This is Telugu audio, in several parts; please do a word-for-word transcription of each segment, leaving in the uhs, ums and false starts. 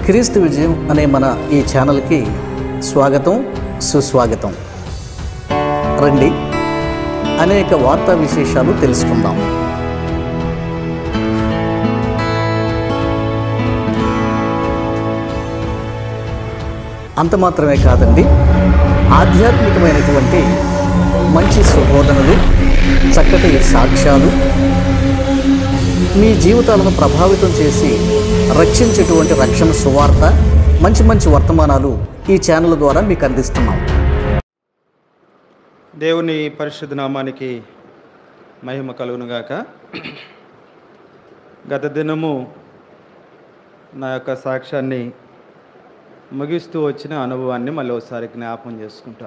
క్రీస్తు విజయం అనే మన ఈ ఛానల్కి స్వాగతం, సుస్వాగతం. రండి, అనేక వార్తా విశేషాలు తెలుసుకుందాం. అంత మాత్రమే కాదండి, ఆధ్యాత్మికమైనటువంటి మంచి సుబోధనలు, చక్కటి సాక్ష్యాలు, మీ జీవితాలను ప్రభావితం చేసి రక్షించేటువంటి రక్షణ సువార్త, మంచి మంచి వర్తమానాలు ఈ ఛానల్ ద్వారా మీకు అందిస్తున్నాం. దేవుని పరిశుద్ధ నామానికి మహిమ కలుగునుగాక. గత దినము నా యొక్క సాక్ష్యాన్ని ముగిస్తూ వచ్చిన అనుభవాన్ని మళ్ళీ ఒకసారి జ్ఞాపకం చేసుకుంటా.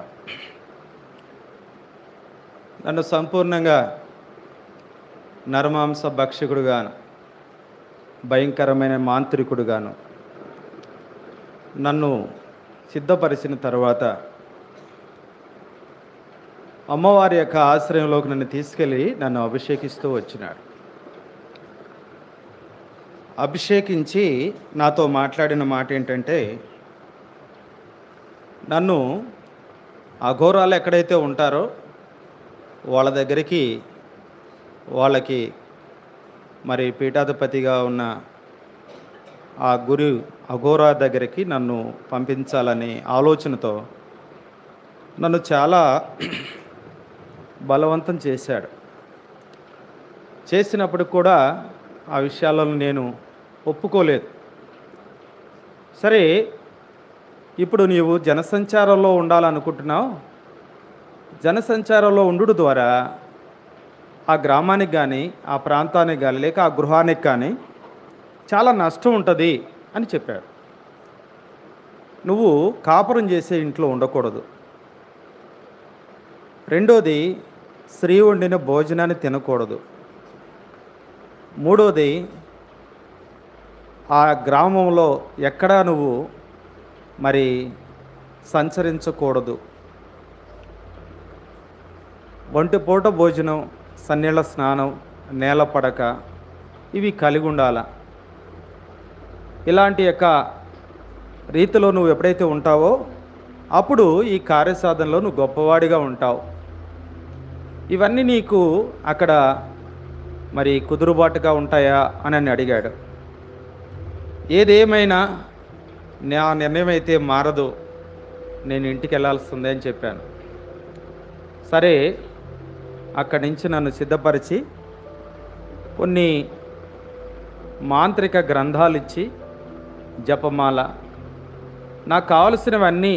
నన్ను సంపూర్ణంగా నరమాంస భక్షకుడుగాను, భయంకరమైన మాంత్రికుడుగాను నన్ను సిద్ధపరిచిన తర్వాత అమ్మవారి యొక్క ఆశ్రయంలోకి నన్ను తీసుకెళ్ళి నన్ను అభిషేకిస్తూ వచ్చినాడు. అభిషేకించి నాతో మాట్లాడిన మాట ఏంటంటే, నన్ను అఘోరాలు ఎక్కడైతే ఉంటారో వాళ్ళ దగ్గరికి, వాళ్ళకి మరి పీఠాధిపతిగా ఉన్న ఆ గురు అఘోరా దగ్గరికి నన్ను పంపించాలనే ఆలోచనతో నన్ను చాలా బలవంతం చేశాడు. చేసినప్పుడు కూడా ఆ విషయాలను నేను ఒప్పుకోలేదు. సరే, ఇప్పుడు నీవు జనసంచారంలో ఉండాలనుకుంటున్నావు. జనసంచారంలో ఉండు ద్వారా ఆ గ్రామానికి కానీ, ఆ ప్రాంతానికి కానీ, లేక ఆ గృహానికి కానీ చాలా నష్టం ఉంటుంది అని చెప్పాడు. నువ్వు కాపురం చేసే ఇంట్లో ఉండకూడదు. రెండోది, స్త్రీ వండిన భోజనాన్ని తినకూడదు. మూడోది, ఆ గ్రామంలో ఎక్కడా నువ్వు మరి సంచరించకూడదు. ఒంటిపూట భోజనం, సన్నీళ్ళ స్నానం, నేల పడక ఇవి కలిగి ఉండాల. ఇలాంటి యొక్క రీతిలో నువ్వు ఎప్పుడైతే ఉంటావో అప్పుడు ఈ కార్యసాధనలో నువ్వు గొప్పవాడిగా ఉంటావు. ఇవన్నీ నీకు అక్కడ మరి కుదురుబాటుగా ఉంటాయా అని నన్ను అడిగాడు. ఏదేమైనా నా నిర్ణయం అయితే మారదు, నేను ఇంటికి వెళ్ళాల్సిందే అని చెప్పాను. సరే, అక్కడి నుంచి నన్ను సిద్ధపరిచి కొన్ని మాంత్రిక గ్రంథాలు ఇచ్చి, జపమాల, నాకు కావలసినవన్నీ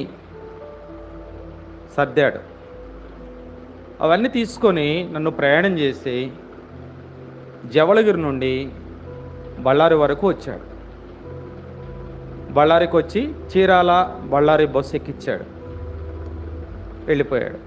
సర్దాడు. అవన్నీ తీసుకొని నన్ను ప్రయాణం చేసి జవళగిరి నుండి బళ్ళారి వరకు వచ్చాడు. బళ్ళారికి వచ్చి చీరాల బళ్ళారి బస్సు ఎక్కించాడు, వెళ్ళిపోయాడు.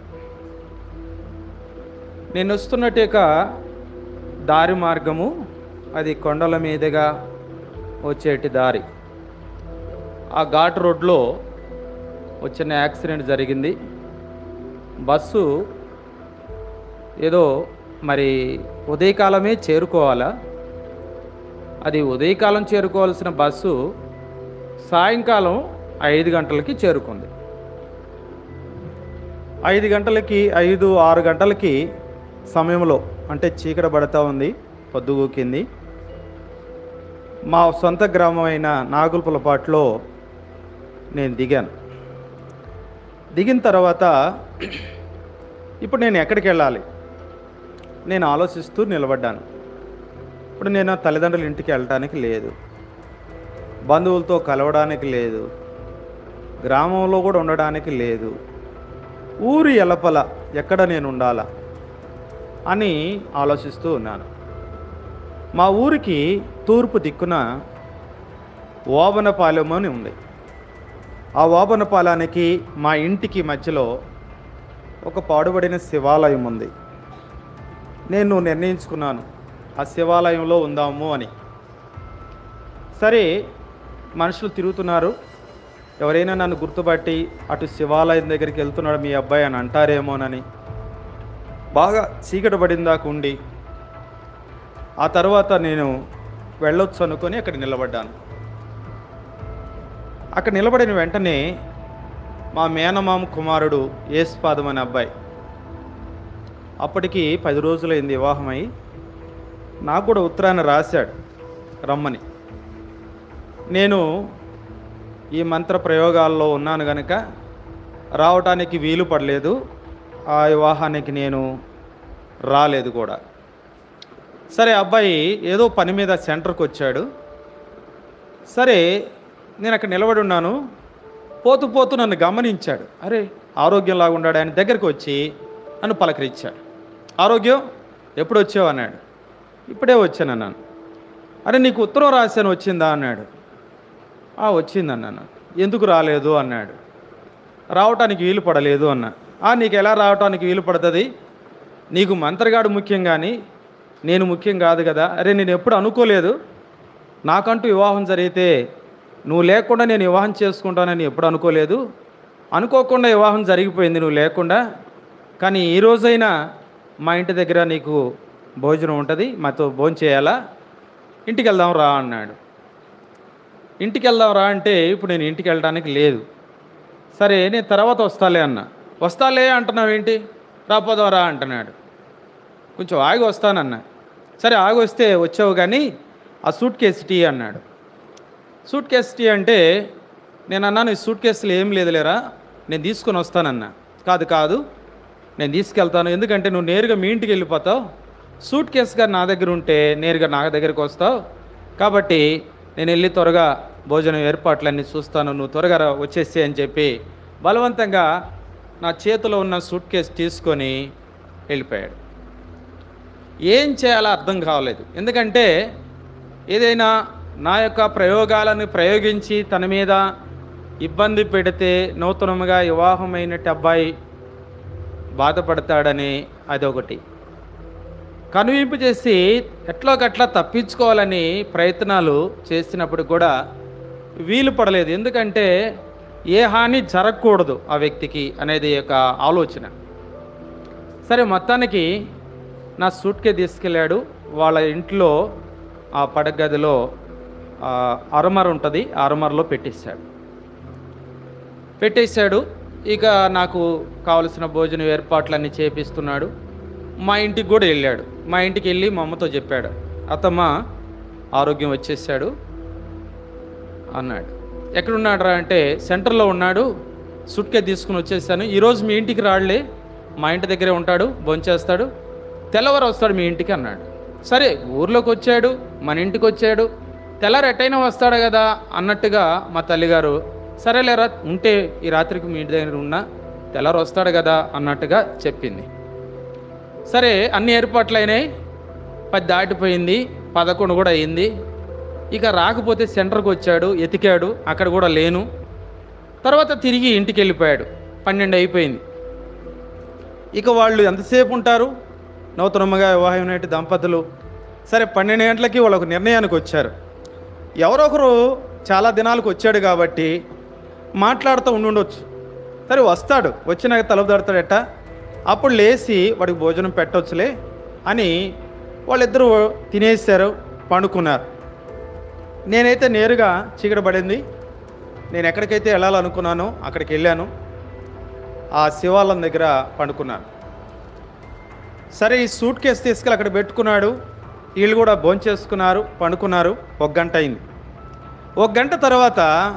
నేను వస్తున్నట్టుక దారి మార్గము అది కొండల మీదుగా వచ్చేటి దారి. ఆ ఘాట్ రోడ్లో వచ్చిన యాక్సిడెంట్ జరిగింది. బస్సు ఏదో మరి ఉదయకాలమే చేరుకోవాలా, అది ఉదయకాలం చేరుకోవాల్సిన బస్సు సాయంకాలం ఐదు గంటలకి చేరుకుంది. ఐదు గంటలకి ఐదు ఆరు గంటలకి సమయంలో, అంటే చీకటి పడతా ఉంది, పొద్దుగూకింది. మా సొంత గ్రామం అయిన నాగులపులపాట్లో నేను దిగాను. దిగిన తర్వాత ఇప్పుడు నేను ఎక్కడికి వెళ్ళాలి నేను ఆలోచిస్తూ నిలబడ్డాను. ఇప్పుడు నేను తల్లిదండ్రుల ఇంటికి వెళ్ళటానికి లేదు, బంధువులతో కలవడానికి లేదు, గ్రామంలో కూడా ఉండడానికి లేదు. ఊరి ఎలపల ఎక్కడ నేను ఉండాలా అని ఆలోచిస్తూ ఉన్నాను. మా ఊరికి తూర్పు దిక్కున ఓబనపాలెం అని ఉంది. ఆ ఓబనపాలానికి మా ఇంటికి మధ్యలో ఒక పాడుబడిన శివాలయం ఉంది. నేను నిర్ణయించుకున్నాను ఆ శివాలయంలో ఉందాము అని. సరే, మనుషులు తిరుగుతున్నారు, ఎవరైనా నన్ను గుర్తుపట్టి అటు శివాలయం దగ్గరికి వెళ్తున్నాడు మీ అబ్బాయి అని అంటారేమోనని బాగా చీకటి పడిన దాకా ఉండి ఆ తర్వాత నేను వెళ్ళొచ్చు అనుకొని అక్కడ నిలబడ్డాను. అక్కడ నిలబడిన వెంటనే మా మేనమామ కుమారుడు యేసుపాదం అనే అబ్బాయి, అప్పటికి పది రోజులైంది వివాహమై, నాకు కూడా ఉత్తరాన్ని రాశాడు రమ్మని. నేను ఈ మంత్ర ప్రయోగాల్లో ఉన్నాను కనుక రావటానికి వీలు పడలేదు, ఆ వివాహానికి నేను రాలేదు కూడా. సరే, అబ్బాయి ఏదో పని మీద సెంటర్కి వచ్చాడు. సరే, నేను అక్కడ నిలబడి ఉన్నాను. పోతూ పోతూ నన్ను గమనించాడు. అరే, ఆరోగ్యంలాగా ఉన్నాడు. ఆయన దగ్గరికి వచ్చి నన్ను పలకరించాడు. ఆరోగ్యం, ఎప్పుడు వచ్చావు అన్నాడు. ఇప్పుడే వచ్చాను అన్నాను. అరే, నీకు ఉత్తరం రాశాను, వచ్చిందా అన్నాడు. ఆ, వచ్చిందన్నాను. ఎందుకు రాలేదు అన్నాడు. రావటానికి వీలు పడలేదు అన్నా. ఆ, నీకు ఎలా రావటానికి వీలు పడుతుంది? నీకు మంత్రగాడు ముఖ్యం కానీ నేను ముఖ్యం కాదు కదా. అరే, నేను ఎప్పుడు అనుకోలేదు నాకంటూ వివాహం జరిగితే నువ్వు లేకుండా నేను వివాహం చేసుకుంటానని ఎప్పుడు అనుకోలేదు. అనుకోకుండా వివాహం జరిగిపోయింది నువ్వు లేకుండా. కానీ ఈ రోజైనా మా ఇంటి దగ్గర నీకు భోజనం ఉంటుంది, మాతో భోజనం చేయాలా, ఇంటికి వెళ్దాం రా అన్నాడు. ఇంటికి వెళ్దాం రా అంటే ఇప్పుడు నేను ఇంటికి వెళ్ళడానికి లేదు. సరే, నేను తర్వాత వస్తాలే అన్నా. వస్తాలే అంటున్నావు ఏంటి? రాపోదాం రా అంటున్నాడు. కొంచెం ఆగి వస్తానన్నా. సరే, ఆగి వస్తే వచ్చావు కానీ ఆ సూట్ కేసు టీ అన్నాడు. సూట్ కేసు టీ అంటే నేను అన్నాను, ఈ సూట్ కేసులో ఏం లేదులేరా, నేను తీసుకొని వస్తానన్నా. కాదు కాదు నేను తీసుకెళ్తాను, ఎందుకంటే నువ్వు నేరుగా మీ ఇంటికి వెళ్ళిపోతావు. సూట్ కేసుగా నా దగ్గర ఉంటే నేరుగా నా దగ్గరికి వస్తావు. కాబట్టి నేను వెళ్ళి త్వరగా భోజనం ఏర్పాట్లన్నీ చూస్తాను, నువ్వు త్వరగా వచ్చేసి అని చెప్పి బలవంతంగా నా చేతిలో ఉన్న సూట్ కేసు తీసుకొని వెళ్ళిపోయాడు. ఏం చేయాలో అర్థం కావలేదు. ఎందుకంటే ఏదైనా నా యొక్క ప్రయోగాలను ప్రయోగించి తన మీద ఇబ్బంది పెడితే నూతనంగా వివాహమైనట్టు అబ్బాయి బాధపడతాడని అదొకటి. కనువింపు చేసి ఎట్లోకట్లా తప్పించుకోవాలని ప్రయత్నాలు చేసినప్పుడు కూడా వీలు పడలేదు. ఎందుకంటే ఏ హాని జరగకూడదు ఆ వ్యక్తికి అనేది ఒక ఆలోచన. సరే, మొత్తానికి నా సూట్కే తీసుకెళ్ళాడు. వాళ్ళ ఇంట్లో ఆ పడగదిలో అరమర ఉంటుంది, ఆ అరమరలో పెట్టేశాడు పెట్టేశాడు ఇక నాకు కావలసిన భోజనం ఏర్పాట్లన్నీ చేపిస్తున్నాడు. మా ఇంటికి కూడా వెళ్ళాడు. మా ఇంటికి వెళ్ళి మా అమ్మతో చెప్పాడు, అత్తమ్మ ఆరోగ్యం వచ్చేసాడు అన్నాడు. ఎక్కడున్నాడు రా అంటే సెంటర్లో ఉన్నాడు, సుట్కే తీసుకుని వచ్చేసాను. ఈరోజు మీ ఇంటికి రాడులే, మా ఇంటి దగ్గరే ఉంటాడు, భోంచేస్తాడు, తెల్లవారు వస్తాడు మీ ఇంటికి అన్నాడు. సరే, ఊర్లోకి వచ్చాడు, మన ఇంటికి వచ్చాడు, తెల్లారు ఎట్టయినా వస్తాడు కదా అన్నట్టుగా మా తల్లిగారు, సరేలేరా ఉంటే ఈ రాత్రికి మీ ఇంటి దగ్గర ఉన్నా తెల్లారు వస్తాడు కదా అన్నట్టుగా చెప్పింది. సరే, అన్ని ఏర్పాట్లు అయినాయి. పది దాటిపోయింది, పదకొండు కూడా అయింది. ఇక రాకపోతే సెంటర్కి వచ్చాడు, ఎతికాడు, అక్కడ కూడా లేను. తర్వాత తిరిగి ఇంటికి వెళ్ళిపోయాడు. పన్నెండు అయిపోయింది. ఇక వాళ్ళు ఎంతసేపు ఉంటారు నూతనమ్మగా వివాహమైన దంపతులు? సరే, పన్నెండు గంటలకి వాళ్ళు ఒక నిర్ణయానికి వచ్చారు. ఎవరొకరు చాలా దినాలకు వచ్చాడు కాబట్టి మాట్లాడుతూ ఉండుండొచ్చు. సరే, వస్తాడు, వచ్చినాక తలుపు తడతాడట, అప్పుడు లేచి వాడికి భోజనం పెట్టవచ్చులే అని వాళ్ళిద్దరూ తినేసారు, పండుకున్నారు. నేనైతే నేరుగా చీకటి పడింది. నేను ఎక్కడికైతే వెళ్ళాలనుకున్నానో అక్కడికి వెళ్ళాను. ఆ శివాలయం దగ్గర పండుకున్నాను. సరే, ఈ సూట్ కేసు తీసుకెళ్ళి అక్కడ పెట్టుకున్నాడు. వీళ్ళు కూడా భోంచేసుకున్నారు, పండుకున్నారు. ఒక గంట అయింది. ఒక గంట తర్వాత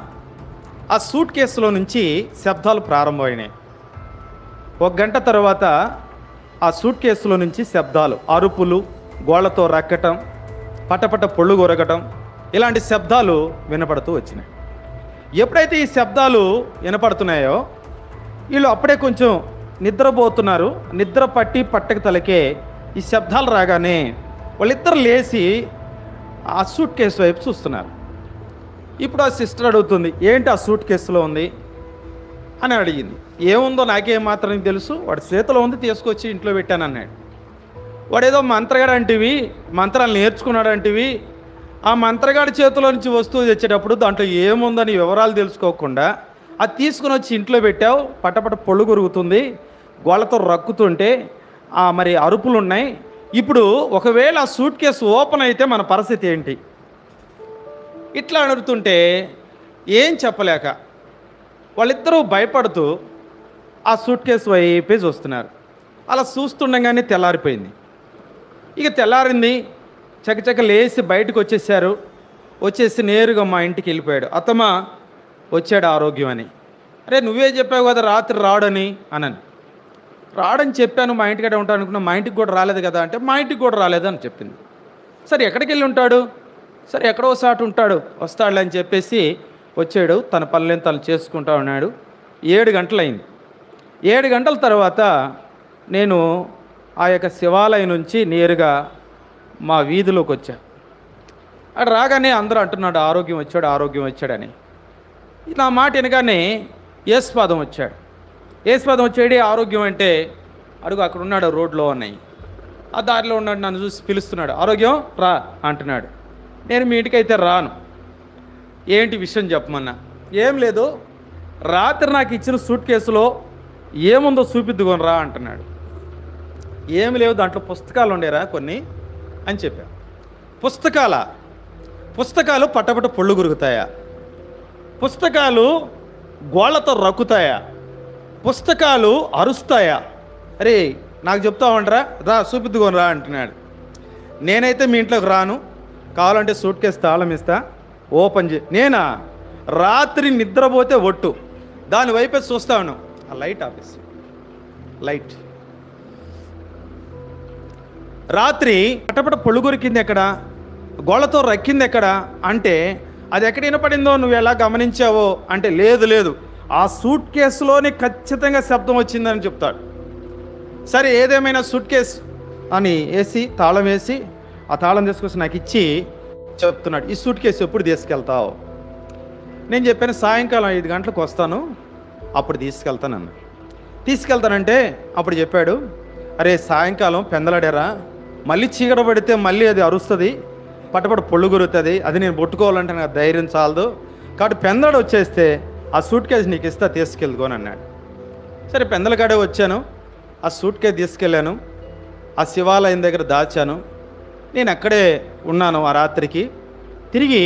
ఆ సూట్ కేసులో నుంచి శబ్దాలు ప్రారంభమైనాయి. ఒక గంట తర్వాత ఆ సూట్ కేసులో నుంచి శబ్దాలు, అరుపులు, గోళ్లతో రక్కటం, పటపట పొళ్ళు గొరగటం, ఇలాంటి శబ్దాలు వినపడుతూ వచ్చినాయి. ఎప్పుడైతే ఈ శబ్దాలు వినపడుతున్నాయో వీళ్ళు అప్పుడే కొంచెం నిద్రపోతున్నారు. నిద్ర పట్టి పట్టక తలకే ఈ శబ్దాలు రాగానే వాళ్ళిద్దరు లేచి ఆ సూట్ కేసు వైపు చూస్తున్నారు. ఇప్పుడు ఆ సిస్టర్ అడుగుతుంది, ఏంటి ఆ సూట్ కేసులో ఉంది అని అడిగింది. ఏముందో నాకేం మాత్రం తెలుసు, వాడి చేతిలో ఉంది, తీసుకొచ్చి ఇంట్లో పెట్టాను అన్నాడు. వాడేదో మంత్రగాడు అంటివి, మంత్రాలు నేర్చుకున్నాడు అంటివి, ఆ మంత్రగాడి చేతిలో నుంచి వస్తువు తెచ్చేటప్పుడు దాంట్లో ఏముందని వివరాలు తెలుసుకోకుండా అది తీసుకుని వచ్చి ఇంట్లో పెట్టావు, పటపట పొళ్ళు కొరుగుతుంది, గోళ్ళతో రక్కుతుంటే మరి అరుపులు ఉన్నాయి. ఇప్పుడు ఒకవేళ ఆ సూట్ కేసు ఓపెన్ అయితే మన పరిస్థితి ఏంటి? ఇట్లా అడుగుతుంటే ఏం చెప్పలేక వాళ్ళిద్దరూ భయపడుతూ ఆ సూట్ కేసు వైపే చూస్తున్నారు. అలా చూస్తుండగానే తెల్లారిపోయింది. ఇక తెల్లారింది, చకచక లేచి బయటకు వచ్చేసారు. వచ్చేసి నేరుగా మా ఇంటికి వెళ్ళిపోయాడు. అత్తమ్మ వచ్చాడు ఆరోగ్యం అని. అరే నువ్వే చెప్పావు కదా రాత్రి రాడని అనని. రాడని చెప్పాను, మా ఇంటికడే ఉంటాను అనుకున్నా, మా ఇంటికి కూడా రాలేదు కదా అంటే మా ఇంటికి కూడా రాలేదు అని చెప్పింది. సరే ఎక్కడికి వెళ్ళి ఉంటాడు, సరే ఎక్కడో సాటు ఉంటాడు వస్తాడులే అని చెప్పేసి వచ్చాడు. తన పనులను తను చేసుకుంటా ఉన్నాడు. ఏడు గంటలైంది. ఏడు గంటల తర్వాత నేను ఆ యొక్క శివాలయం నుంచి నేరుగా మా వీధిలోకి వచ్చా. అక్కడ రాగానే అందరూ అంటున్నాడు ఆరోగ్యం వచ్చాడు ఆరోగ్యం వచ్చాడని. నా మాట వినగానే యేసుపాదం వచ్చాడు. యేసుపాదం వచ్చాడు ఆరోగ్యం అంటే అడుగు అక్కడ ఉన్నాడు రోడ్లో ఉన్నాయి. ఆ దారిలో ఉన్నాడు, నన్ను చూసి పిలుస్తున్నాడు, ఆరోగ్యం రా అంటున్నాడు. నేను మీ ఇంటికి అయితే రాను. ఏంటి విషయం చెప్పమన్నా. ఏం లేదు, రాత్రి నాకు ఇచ్చిన సూట్ కేసులో ఏముందో చూపిద్దుకొని రా అంటున్నాడు. ఏమి లేవు, దాంట్లో పుస్తకాలు ఉండేరా కొన్ని అని చెప్పా. పుస్తకాల పుస్తకాలు పట్టపట్ట పొళ్ళు గురుగుతాయా? పుస్తకాలు గోళ్లతో రక్కుతాయా? పుస్తకాలు అరుస్తాయా? అరే నాకు చెప్తా ఉండరా, రా చూపిద్దుకొని రా అంటున్నాడు. నేనైతే మీ ఇంట్లోకి రాను, కావాలంటే సూట్ కేసు తాళం ఇస్తా, ఓపెన్ చే. నేనా రాత్రి నిద్రపోతే ఒట్టు దాని వైపే చూస్తా ఉన్నాం. ఆ లైట్ ఆఫీస్ లైట్ రాత్రి పటపట పొలుగురికింది ఎక్కడ, గోళ్లతో రక్కింది ఎక్కడ అంటే అది ఎక్కడ వినపడిందో నువ్వు ఎలా గమనించావో అంటే లేదు లేదు ఆ సూట్ కేసులోనే ఖచ్చితంగా శబ్దం వచ్చిందని చెప్తాడు. సరే ఏదేమైనా సూట్ కేసు అని వేసి తాళం వేసి ఆ తాళం తీసుకొచ్చి నాకు ఇచ్చి చెప్తున్నాడు, ఈ సూట్ కేసు ఎప్పుడు తీసుకెళ్తావు? నేను చెప్పాను సాయంకాలం ఐదు గంటలకు వస్తాను, అప్పుడు తీసుకెళ్తానన్న. తీసుకెళ్తానంటే అప్పుడు చెప్పాడు, అరే సాయంకాలం పెందలాడారా, మళ్ళీ చీకట పడితే మళ్ళీ అది అరుస్తుంది, పట్టపట పొళ్ళు గురుతుంది, అది నేను పట్టుకోవాలంటే నాకు ధైర్యం చాలదు, కాబట్టి పెందలాడ వచ్చేస్తే ఆ సూట్ కేసు నీకు ఇస్తా తీసుకెళ్ళుకోని అన్నాడు. సరే పెందలకాడే వచ్చాను, ఆ సూట్ కేసు తీసుకెళ్ళాను, ఆ శివాలయం దగ్గర దాచాను. నేను అక్కడే ఉన్నాను ఆ రాత్రికి. తిరిగి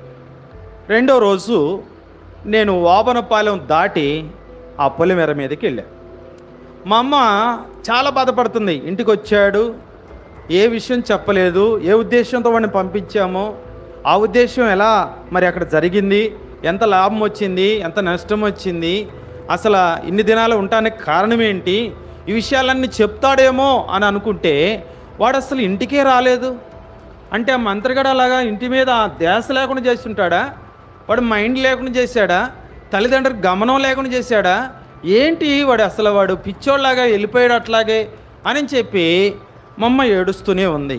రెండో రోజు నేను వాబనపాలెం దాటి ఆ పొలిమేర మీదకి వెళ్ళాను. మా అమ్మ చాలా బాధపడుతుంది. ఇంటికి వచ్చాడు, ఏ విషయం చెప్పలేదు, ఏ ఉద్దేశంతో వాడిని పంపించామో ఆ ఉద్దేశం ఎలా మరి అక్కడ జరిగింది, ఎంత లాభం వచ్చింది, ఎంత నష్టం వచ్చింది, అసలు ఇన్ని దినాలు ఉండడానికి కారణం ఏంటి, ఈ విషయాలన్నీ చెప్తాడేమో అని అనుకుంటే వాడు అసలు ఇంటికే రాలేదు. అంటే ఆ మంత్రిగాడు అలాగా ఇంటి మీద ధ్యాస లేకుండా చేస్తుంటాడా, వాడు మైండ్ లేకుండా చేశాడా, తల్లిదండ్రులకు గమనం లేకుండా చేశాడా, ఏంటి వాడు అసలు వాడు పిచ్చోళ్ళలాగా వెళ్ళిపోయాడు అట్లాగే అని చెప్పి మా అమ్మ ఏడుస్తూనే ఉంది.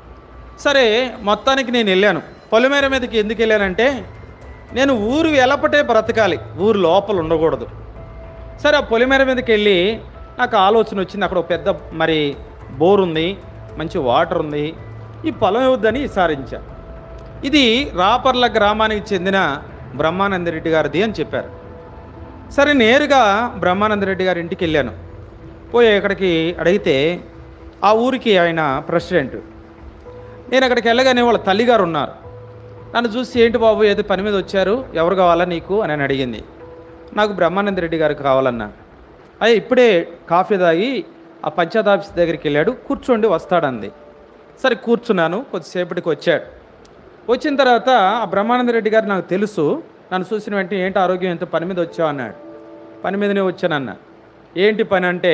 సరే మొత్తానికి నేను వెళ్ళాను. పొలిమేర మీదకి ఎందుకు వెళ్ళానంటే నేను ఊరు వెలపటే బ్రతకాలి, ఊరు లోపల ఉండకూడదు. సరే ఆ పొలిమేర మీదకి వెళ్ళి నాకు ఆలోచన వచ్చింది, అక్కడ ఒక పెద్ద మరి బోర్ ఉంది, మంచి వాటర్ ఉంది, ఈ పొలం ఇవ్వద్దని విచారించా. ఇది రాపర్ల గ్రామానికి చెందిన బ్రహ్మానందరెడ్డి గారిది అని చెప్పారు. సరే నేరుగా బ్రహ్మానందరెడ్డి గారి ఇంటికి వెళ్ళాను. పోయి అక్కడికి అడిగితే ఆ ఊరికి ఆయన ప్రెసిడెంట్. నేను అక్కడికి వెళ్ళగానే వాళ్ళ తల్లిగారు ఉన్నారు. నన్ను చూసి ఏంటి బాబు ఏదో పని మీద వచ్చారు, ఎవరు కావాలా నీకు అని అని అడిగింది. నాకు బ్రహ్మానందరెడ్డి గారు కావాలన్నా. అయ్యే ఇప్పుడే కాఫీ తాగి ఆ పంచాయత్ ఆఫీస్ దగ్గరికి వెళ్ళాడు, కూర్చోండి వస్తాడంది. సరే కూర్చున్నాను, కొద్దిసేపటికి వచ్చాడు. వచ్చిన తర్వాత ఆ బ్రహ్మానందరెడ్డి గారు నాకు తెలుసు, నన్ను చూసిన వెంటనే ఏంటి ఆరోగ్యం ఎంత పని మీద వచ్చావు అన్నాడు. పని మీదనే వచ్చానన్న. ఏంటి పని అంటే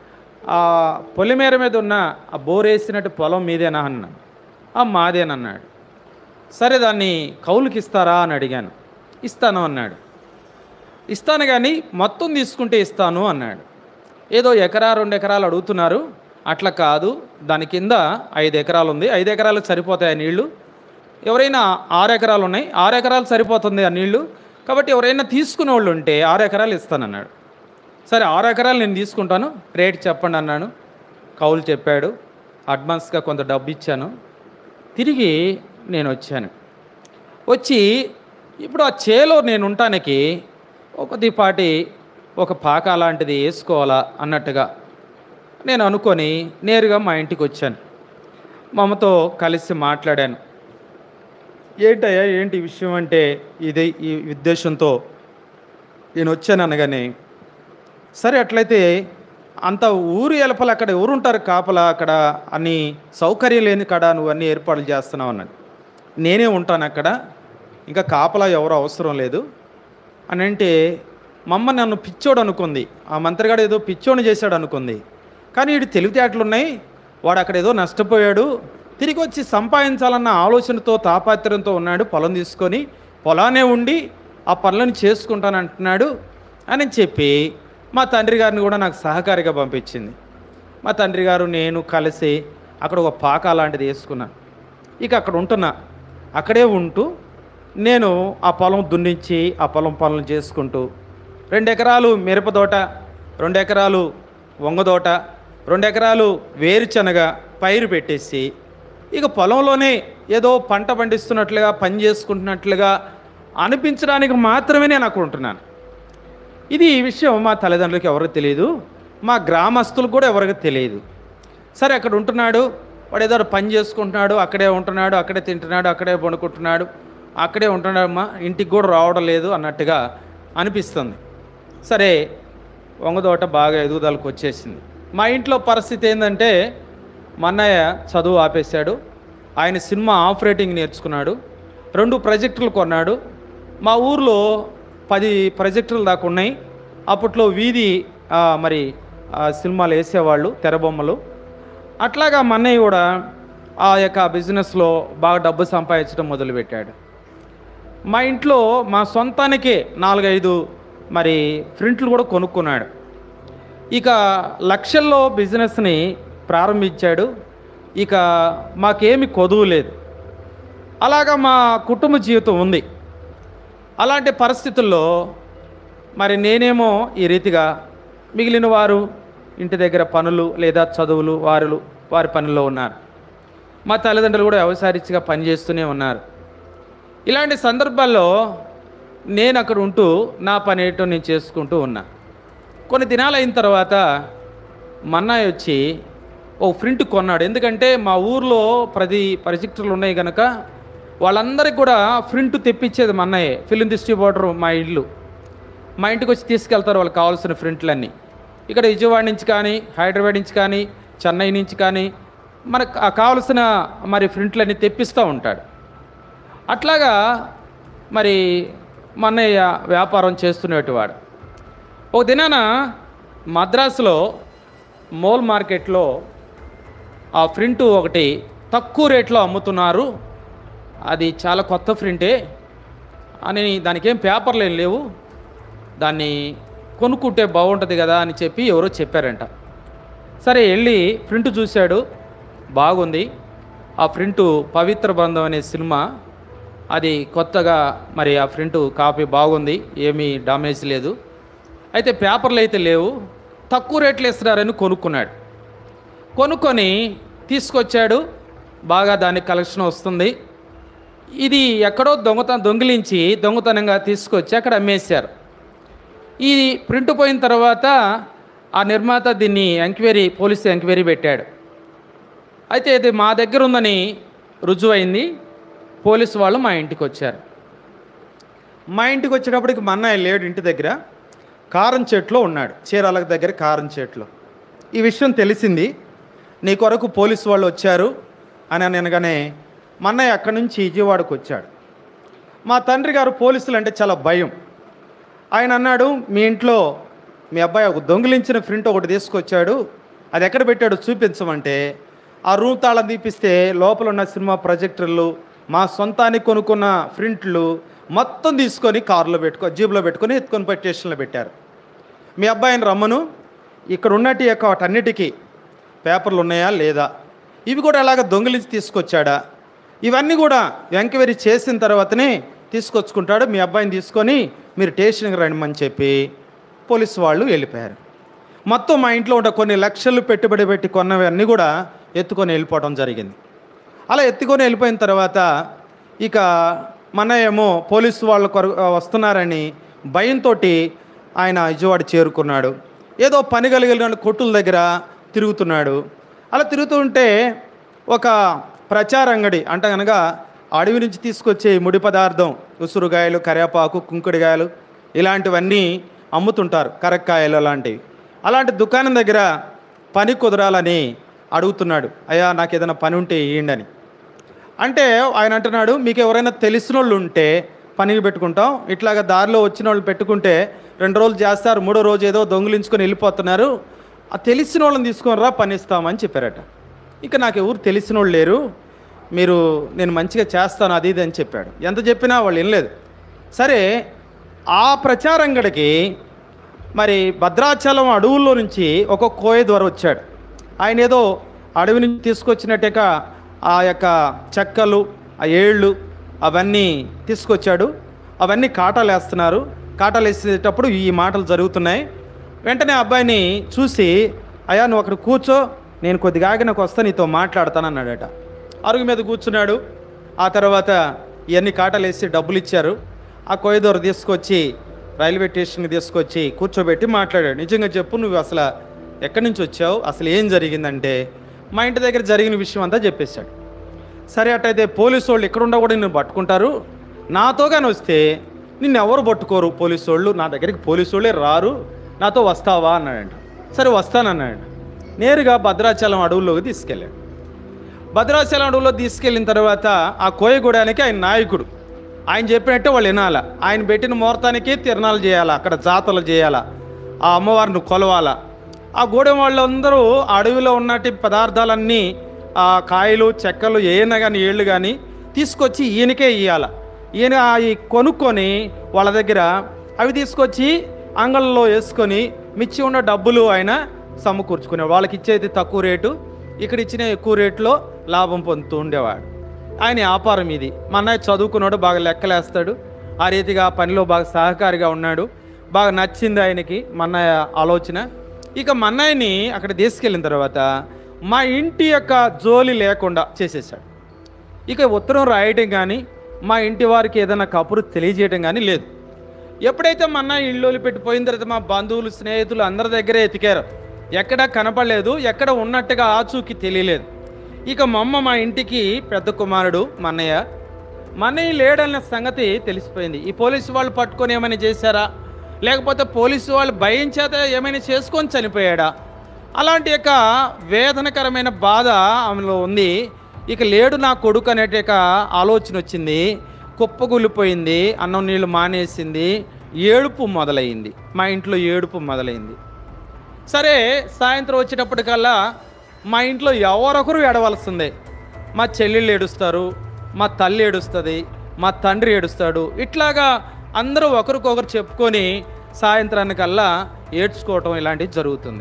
ఆ పొలిమేర మీద ఉన్న ఆ బోర్ వేసినట్టు పొలం మీదేనా అన్న. ఆ మాదేనన్నాడు. సరే దాన్ని కౌలుకి ఇస్తారా అని అడిగాను. ఇస్తాను అన్నాడు. ఇస్తాను కానీ మొత్తం తీసుకుంటే ఇస్తాను అన్నాడు. ఏదో ఎకరా రెండు ఎకరాలు అడుగుతున్నారు, అట్లా కాదు, దాని కింద ఐదు ఎకరాలు ఉంది, ఐదు ఎకరాలకు సరిపోతాయి ఆ నీళ్లు, ఎవరైనా ఆరు ఎకరాలు ఉన్నాయి, ఆరు ఎకరాలు సరిపోతుంది ఆ నీళ్లు, కాబట్టి ఎవరైనా తీసుకునే వాళ్ళు ఉంటే ఆరు ఎకరాలు ఇస్తానన్నాడు. సరే ఆరు ఎకరాలు నేను తీసుకుంటాను, రేట్ చెప్పండి అన్నాను. కౌలు చెప్పాడు, అడ్వాన్స్గా కొంత డబ్బు ఇచ్చాను. తిరిగి నేను వచ్చాను. వచ్చి ఇప్పుడు ఆ చేలో నేను ఉండటానికి కొద్దిపాటి ఒక పాక లాంటిది వేసుకోవాలా అన్నట్టుగా నేను అనుకొని నేరుగా మా ఇంటికి వచ్చాను. మా అమ్మతో కలిసి మాట్లాడాను. ఏంటయ్యా ఏంటి విషయం అంటే, ఇది ఈ ఉద్దేశంతో నేను వచ్చాను అనగానే, సరే అట్లయితే అంత ఊరు ఎలపల అక్కడ ఎవరుంటారు కాపలా, అక్కడ అన్ని సౌకర్యం లేని కాడ నువ్వు అన్నీ ఏర్పాట్లు చేస్తున్నావు అన్నాడు. నేనే ఉంటాను అక్కడ, ఇంకా కాపలా ఎవరు అవసరం లేదు అని అంటే, మా అమ్మ నన్ను పిచ్చోడు అనుకుంది. ఆ మంత్రిగాడు ఏదో పిచ్చోని చేశాడు అనుకుంది. కానీ వీడు తెలివితేటలు ఉన్నాయి, వాడు అక్కడ ఏదో నష్టపోయాడు, తిరిగి వచ్చి సంపాదించాలన్న ఆలోచనతో తాపాత్రంతో ఉన్నాడు, పొలం తీసుకొని పొలానే ఉండి ఆ పనులను చేసుకుంటానంటున్నాడు అని చెప్పి మా తండ్రి గారిని కూడా నాకు సహకారిగా పంపించింది. మా తండ్రి గారు నేను కలిసి అక్కడ ఒక పాక లాంటిది వేసుకున్నాను. ఇక అక్కడ ఉంటున్నా, అక్కడే ఉంటూ నేను ఆ పొలం దున్నించి ఆ పొలం పనులు చేసుకుంటూ, రెండు ఎకరాలు మిరపదోట, రెండు ఎకరాలు వంగదోట, రెండు ఎకరాలు వేరుశనగ పైరు పెట్టేసి, ఇక పొలంలోనే ఏదో పంట పండిస్తున్నట్లుగా పని చేసుకుంటున్నట్లుగా అనిపించడానికి మాత్రమే నేను అక్కడ ఉంటున్నాను. ఇది ఈ విషయం మా తల్లిదండ్రులకి ఎవరికి తెలియదు, మా గ్రామస్తులకు కూడా ఎవరికి తెలియదు. సరే అక్కడ ఉంటున్నాడు, వాడు ఏదో పని చేసుకుంటున్నాడు, అక్కడే ఉంటున్నాడు, అక్కడే తింటున్నాడు, అక్కడే పండుకుంటున్నాడు, అక్కడే ఉంటున్నాడమ్మా, ఇంటికి కూడా రావడం లేదు అన్నట్టుగా అనిపిస్తుంది. సరే వంగదోట బాగా ఎదుగుదలకు వచ్చేసింది. మా ఇంట్లో పరిస్థితి ఏంటంటే, మా అన్నయ్య చదువు ఆపేశాడు, ఆయన సినిమా ఆపరేటింగ్ నేర్చుకున్నాడు, రెండు ప్రాజెక్టులు కొన్నాడు. మా ఊర్లో పది ప్రాజెక్టులు దాకా ఉన్నాయి. అప్పట్లో వీధి మరి సినిమాలు వేసేవాళ్ళు, తెరబొమ్మలు. అట్లాగా మా అన్నయ్య కూడా ఆ యొక్క బిజినెస్లో బాగా డబ్బు సంపాదించడం మొదలుపెట్టాడు. మా ఇంట్లో మా సొంతానికే నాలుగైదు మరి ప్రింట్లు కూడా కొనుక్కున్నాడు. ఇక లక్షల్లో బిజినెస్ని ప్రారంభించాడు. ఇక మాకేమి కొదువు లేదు. అలాగా మా కుటుంబ జీవితం ఉంది. అలాంటి పరిస్థితుల్లో మరి నేనేమో ఈ రీతిగా, మిగిలిన వారు ఇంటి దగ్గర పనులు లేదా చదువులు వారు వారి పనుల్లో ఉన్నారు. మా తల్లిదండ్రులు కూడా వ్యవసాయరీత్యా పనిచేస్తూనే ఉన్నారు. ఇలాంటి సందర్భాల్లో నేను అక్కడ ఉంటూ నా పని ఏంటో నేను చేసుకుంటూ ఉన్నా. కొన్ని దినాలు అయిన తర్వాత మా అన్నయ్య వచ్చి ఓ ప్రింట్ కొన్నాడు. ఎందుకంటే మా ఊర్లో ప్రతి ప్రాజెక్టులు ఉన్నాయి కనుక వాళ్ళందరికీ కూడా ప్రింట్ తెప్పించేది మా అన్నయ్య. ఫిలిం డిస్ట్రిబ్యూటర్ మా ఇల్లు, మా ఇంటికి వచ్చి తీసుకెళ్తారు వాళ్ళకి కావాల్సిన ప్రింట్లన్నీ. ఇక్కడ విజయవాడ నుంచి కానీ, హైదరాబాద్ నుంచి కానీ, చెన్నై నుంచి కానీ మనకు కావలసిన మరి ప్రింట్లన్నీ తెప్పిస్తూ ఉంటాడు. అట్లాగా మరి మా అన్నయ్య వ్యాపారం చేస్తున్నట్టువాడు. ఒక దినాన మద్రాసులో మోల్ మార్కెట్లో ఆ ప్రింటు ఒకటి తక్కువ రేట్లో అమ్ముతున్నారు, అది చాలా కొత్త ప్రింటే అని, దానికి ఏం పేపర్లు ఏం లేవు, దాన్ని కొనుక్కుంటే బాగుంటుంది కదా అని చెప్పి ఎవరో చెప్పారంట. సరే వెళ్ళి ప్రింట్ చూశాడు, బాగుంది. ఆ ప్రింటు పవిత్ర బంధం అనే సినిమా, అది కొత్తగా మరి ఆ ప్రింటు కాపీ బాగుంది, ఏమీ డామేజ్ లేదు. అయితే పేపర్లు అయితే లేవు, తక్కువ రేట్లు ఇస్తున్నారని కొనుక్కున్నాడు. కొనుక్కొని తీసుకొచ్చాడు, బాగా దానికి కలెక్షన్ వస్తుంది. ఇది ఎక్కడో దొంగతనం దొంగిలించి దొంగతనంగా తీసుకొచ్చి అక్కడ అమ్మేశారు. ఈ ప్రింట్ పోయిన తర్వాత ఆ నిర్మాత దీన్ని ఎంక్వైరీ, పోలీసు ఎంక్వైరీ పెట్టాడు. అయితే ఇది మా దగ్గర ఉందని రుజువైంది. పోలీసు వాళ్ళు మా ఇంటికి వచ్చారు. మా ఇంటికి వచ్చేటప్పటికి మా అన్నయ్య లేడు, ఇంటి దగ్గర కారం చెట్లో ఉన్నాడు, చీరాల దగ్గర కారం చెట్లో. ఈ విషయం తెలిసింది. నీ కొరకు పోలీసు వాళ్ళు వచ్చారు అని అనగానే మా అన్నయ్య అక్కడి నుంచి విజయవాడకు వచ్చాడు. మా తండ్రి గారు పోలీసులు అంటే చాలా భయం. ఆయన అన్నాడు, మీ ఇంట్లో మీ అబ్బాయి ఒక దొంగిలించిన ప్రింట్ ఒకటి తీసుకొచ్చాడు, అది ఎక్కడ పెట్టాడో చూపించమంటే ఆ రూమ్ తాళం తీపిస్తే లోపల ఉన్న సినిమా ప్రొజెక్టర్లు, మా సొంతానికి కొనుక్కున్న ప్రింట్లు మొత్తం తీసుకొని కారులో పెట్టుకో జీబులో పెట్టుకొని ఎత్తుకొని పోయి స్టేషన్లో పెట్టారు. మీ అబ్బాయిని రమ్మను, ఇక్కడ ఉన్నట్టు యొక్క వాటన్నిటికీ పేపర్లు ఉన్నాయా లేదా, ఇవి కూడా అలాగ దొంగిలించి తీసుకొచ్చాడా, ఇవన్నీ కూడా ఎంక్వైరీ చేసిన తర్వాతనే తీసుకొచ్చుకుంటాడు. మీ అబ్బాయిని తీసుకొని మీరు స్టేషన్కి రండి చెప్పి పోలీసు వాళ్ళు వెళ్ళిపోయారు. మొత్తం మా ఇంట్లో ఉన్న కొన్ని లక్షలు పెట్టుబడి పెట్టి కొన్నవన్నీ కూడా ఎత్తుకొని వెళ్ళిపోవడం జరిగింది. అలా ఎత్తుకొని వెళ్ళిపోయిన తర్వాత ఇక మన ఏమో పోలీసు వాళ్ళు కొర వస్తున్నారని భయంతో ఆయన విజయవాడ చేరుకున్నాడు. ఏదో పని కలిగిన కొట్టుల దగ్గర తిరుగుతున్నాడు. అలా తిరుగుతూ ఉంటే ఒక ప్రచార అంగడి అంటే కనుక అడవి నుంచి తీసుకొచ్చే ముడి పదార్థం ఉసురుగాయలు, కరివేపాకు, కుంకుడుగాయలు ఇలాంటివన్నీ అమ్ముతుంటారు, కరక్కాయలు అలాంటివి. అలాంటి దుకాణం దగ్గర పని కుదరాలని అడుగుతున్నాడు, అయ్యా నాకు ఏదైనా పని ఉంటే ఇవ్వండి అని. అంటే ఆయన అంటున్నాడు, మీకు ఎవరైనా తెలిసిన వాళ్ళు ఉంటే పనికి పెట్టుకుంటాం, ఇట్లాగా దారిలో వచ్చిన వాళ్ళు పెట్టుకుంటే రెండు రోజులు చేస్తారు, మూడో రోజు ఏదో దొంగిలించుకొని వెళ్ళిపోతున్నారు, ఆ తెలిసిన వాళ్ళని తీసుకొని రా పని ఇస్తామని చెప్పారట. ఇక నాకు ఎవరు తెలిసిన వాళ్ళు లేరు, మీరు నేను మంచిగా చేస్తాను అది ఇది అని చెప్పాడు. ఎంత చెప్పినా వాళ్ళు వినలేదు. సరే ఆ ప్రచారంగడికి మరి భద్రాచలం అడవుల్లో నుంచి ఒక కోయ ద్వారా వచ్చాడు. ఆయన ఏదో అడవి నుంచి తీసుకొచ్చినట్టుగా ఆ యొక్క చెక్కలు, ఆ ఏళ్ళు అవన్నీ తీసుకొచ్చాడు. అవన్నీ కాటాలు వేస్తున్నారు. కాటాలు వేసేటప్పుడు ఈ మాటలు జరుగుతున్నాయి. వెంటనే అబ్బాయిని చూసి, అయ్యా నువ్వు అక్కడ కూర్చో, నేను కొద్దిగా ఆగి నాకు వస్తా, నీతో మాట్లాడతాను అన్నాడట. అరుగు మీద కూర్చున్నాడు. ఆ తర్వాత ఇవన్నీ కాటాలు వేసి డబ్బులు ఇచ్చారు. ఆ కోయదోర తీసుకొచ్చి రైల్వే స్టేషన్కి తీసుకొచ్చి కూర్చోబెట్టి మాట్లాడాడు. నిజంగా చెప్పు, నువ్వు అసలు ఎక్కడి నుంచి వచ్చావు, అసలు ఏం జరిగిందంటే మా ఇంటి దగ్గర జరిగిన విషయం అంతా చెప్పేశాడు. సరే అట్టయితే పోలీసు వాళ్ళు ఎక్కడుండా కూడా నిన్ను పట్టుకుంటారు, నాతో కానీ వస్తే నిన్ను ఎవరు పట్టుకోరు, పోలీసు వాళ్ళు నా దగ్గరికి పోలీసు వాళ్ళే రారు, నాతో వస్తావా అన్నాడంట. సరే వస్తానన్నాడు. నేరుగా భద్రాచలం అడవుల్లోకి తీసుకెళ్ళాడు. భద్రాచలం అడవుల్లో తీసుకెళ్ళిన తర్వాత ఆ కోయగూడానికి ఆయన నాయకుడు, ఆయన చెప్పినట్టే వాళ్ళు వినాలా, ఆయన పెట్టిన ముహూర్తానికి తిరణాలు చేయాలా, అక్కడ జాతరలు చేయాలా, ఆ అమ్మవారిని కొలవాలా. ఆ గూడెం వాళ్ళందరూ అడవిలో ఉన్నటి పదార్థాలన్నీ, ఆ కాయలు, చెక్కలు ఏమైనా కానీ ఏళ్ళు కానీ తీసుకొచ్చి ఈయనకే ఇవ్వాల. ఈయన అవి కొనుక్కొని వాళ్ళ దగ్గర అవి తీసుకొచ్చి అంగళ్ళలో వేసుకొని మిచ్చి ఉన్న డబ్బులు ఆయన సమకూర్చుకునేవాడు. వాళ్ళకి ఇచ్చేది తక్కువ రేటు, ఇక్కడ ఇచ్చిన ఎక్కువ రేట్లో లాభం పొందుతూ ఉండేవాడు. ఆయన వ్యాపారం ఇది. మా అన్నయ్య చదువుకున్నాడు, బాగా లెక్కలేస్తాడు, ఆ రీతిగా పనిలో బాగా సహకారిగా ఉన్నాడు. బాగా నచ్చింది ఆయనకి మా అన్నయ్య ఆలోచన. ఇక మా అన్నయ్యని అక్కడ తీసుకెళ్ళిన తర్వాత మా ఇంటి యొక్క జోలి లేకుండా చేసేసాడు. ఇక ఉత్తరం రాయటం కానీ మా ఇంటి వారికి ఏదైనా కబురు తెలియజేయటం కానీ లేదు. ఎప్పుడైతే మా అన్నయ్య ఇల్లు వదిలిపెట్టిపోయిన తర్వాత మా బంధువులు, స్నేహితులు అందరి దగ్గరే ఎతికారు, ఎక్కడా కనపడలేదు, ఎక్కడ ఉన్నట్టుగా ఆచూకి తెలియలేదు. ఇక మా అమ్మ మా ఇంటికి పెద్ద కుమారుడు మా అన్నయ్య, మా అన్నయ్య లేడన్న సంగతి తెలిసిపోయింది. ఈ పోలీసు వాళ్ళు పట్టుకొని ఏమైనా చేశారా, లేకపోతే పోలీసు వాళ్ళు భయం చేత ఏమైనా చేసుకొని చనిపోయాడా, అలాంటి యొక్క వేదనకరమైన బాధ ఆమెలో ఉంది. ఇక లేడు నా కొడుకు అనేట ఆలోచన వచ్చింది. కుప్పగూలిపోయింది, అన్నం నీళ్ళు మానేసింది, ఏడుపు మొదలైంది. మా ఇంట్లో ఏడుపు మొదలైంది. సరే సాయంత్రం వచ్చేటప్పటికల్లా మా ఇంట్లో ఎవరొకరు ఏడవలసిందే. మా చెల్లెళ్ళు ఏడుస్తారు, మా తల్లి ఏడుస్తుంది, మా తండ్రి ఏడుస్తాడు. ఇట్లాగా అందరూ ఒకరికొకరు చెప్పుకొని సాయంత్రానికల్లా ఏడ్చుకోవటం ఇలాంటివి జరుగుతుంది.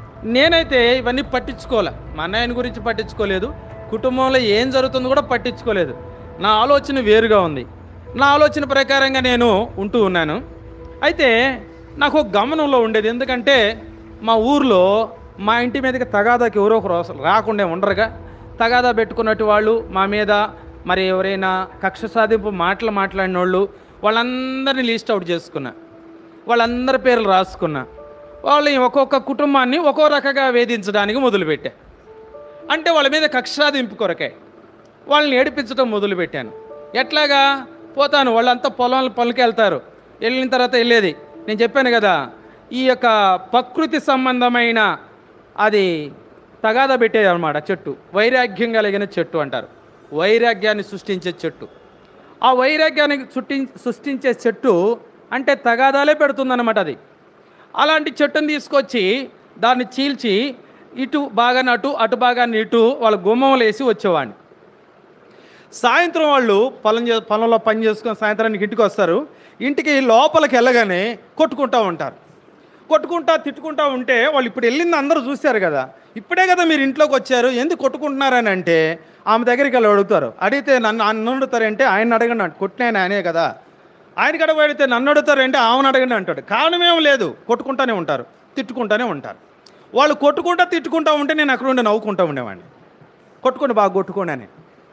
నేనైతే ఇవన్నీ పట్టించుకోలే, మా అన్నయ్యని గురించి పట్టించుకోలేదు, కుటుంబంలో ఏం జరుగుతుందో కూడా పట్టించుకోలేదు. నా ఆలోచన వేరుగా ఉంది. నా ఆలోచన ప్రకారంగా నేను ఉంటూ ఉన్నాను. అయితే నాకు ఒక గమనంలో ఉండేది, ఎందుకంటే మా ఊర్లో మా ఇంటి మీదకి తగాదాకి ఎవరో ఒకరు రాకుండా ఉండరుగా. తగాదా పెట్టుకున్నట్టు వాళ్ళు మా మీద మరి ఎవరైనా కక్ష సాధింపు మాటలు మాట్లాడిన వాళ్ళు వాళ్ళందరినీ లిస్ట్ అవుట్ చేసుకున్నా, వాళ్ళందరి పేర్లు రాసుకున్నా. వాళ్ళు ఒక్కొక్క కుటుంబాన్ని ఒక్కో రకంగా వేధించడానికి మొదలుపెట్టా. అంటే వాళ్ళ మీద కక్ష సాధింపు కొరకే వాళ్ళని ఏడిపించడం మొదలుపెట్టాను. ఎట్లాగా పోతాను, వాళ్ళంతా పొలం పనులకి వెళ్తారు, వెళ్ళిన తర్వాత వెళ్ళేది నేను చెప్పాను కదా, ఈ యొక్క ప్రకృతి సంబంధమైన అది తగాదా పెట్టేది అనమాట. చెట్టు వైరాగ్యం కలిగిన చెట్టు అంటారు, వైరాగ్యాన్ని సృష్టించే చెట్టు. ఆ వైరాగ్యాన్ని సృష్టి సృష్టించే చెట్టు అంటే తగాదాలే పెడుతుందన్నమాట అది. అలాంటి చెట్టుని తీసుకొచ్చి దాన్ని చీల్చి ఇటు బాగానే అటు అటు బాగానే ఇటు వాళ్ళ గుమ్మంలో వేసి వచ్చేవాడిని. సాయంత్రం వాళ్ళు పొలం చే పొలంలో పని చేసుకొని సాయంత్రానికి ఇంటికి వస్తారు. ఇంటికి లోపలికి వెళ్ళగానే కొట్టుకుంటూ ఉంటారు. కొట్టుకుంటా తిట్టుకుంటూ ఉంటే వాళ్ళు ఇప్పుడు వెళ్ళింది అందరూ చూశారు కదా, ఇప్పుడే కదా మీరు ఇంట్లోకి వచ్చారు, ఎందుకు కొట్టుకుంటున్నారని అంటే ఆమె దగ్గరికి వెళ్ళి అడుగుతారు. అడిగితే నన్ను నన్ను అడుగుతారంటే ఆయన అడగండి అంట, కొట్టినాయన ఆయనే కదా, ఆయనకి అడగ అడిగితే నన్ను అడుగుతారంటే ఆమెను అడగండి అంటాడు. కారణమేం లేదు, కొట్టుకుంటూనే ఉంటారు, తిట్టుకుంటూనే ఉంటారు. వాళ్ళు కొట్టుకుంటా తిట్టుకుంటూ ఉంటే నేను అక్కడ ఉండి నవ్వుకుంటూ ఉండేవాడిని, కొట్టుకోండి బాగా కొట్టుకోండి అని.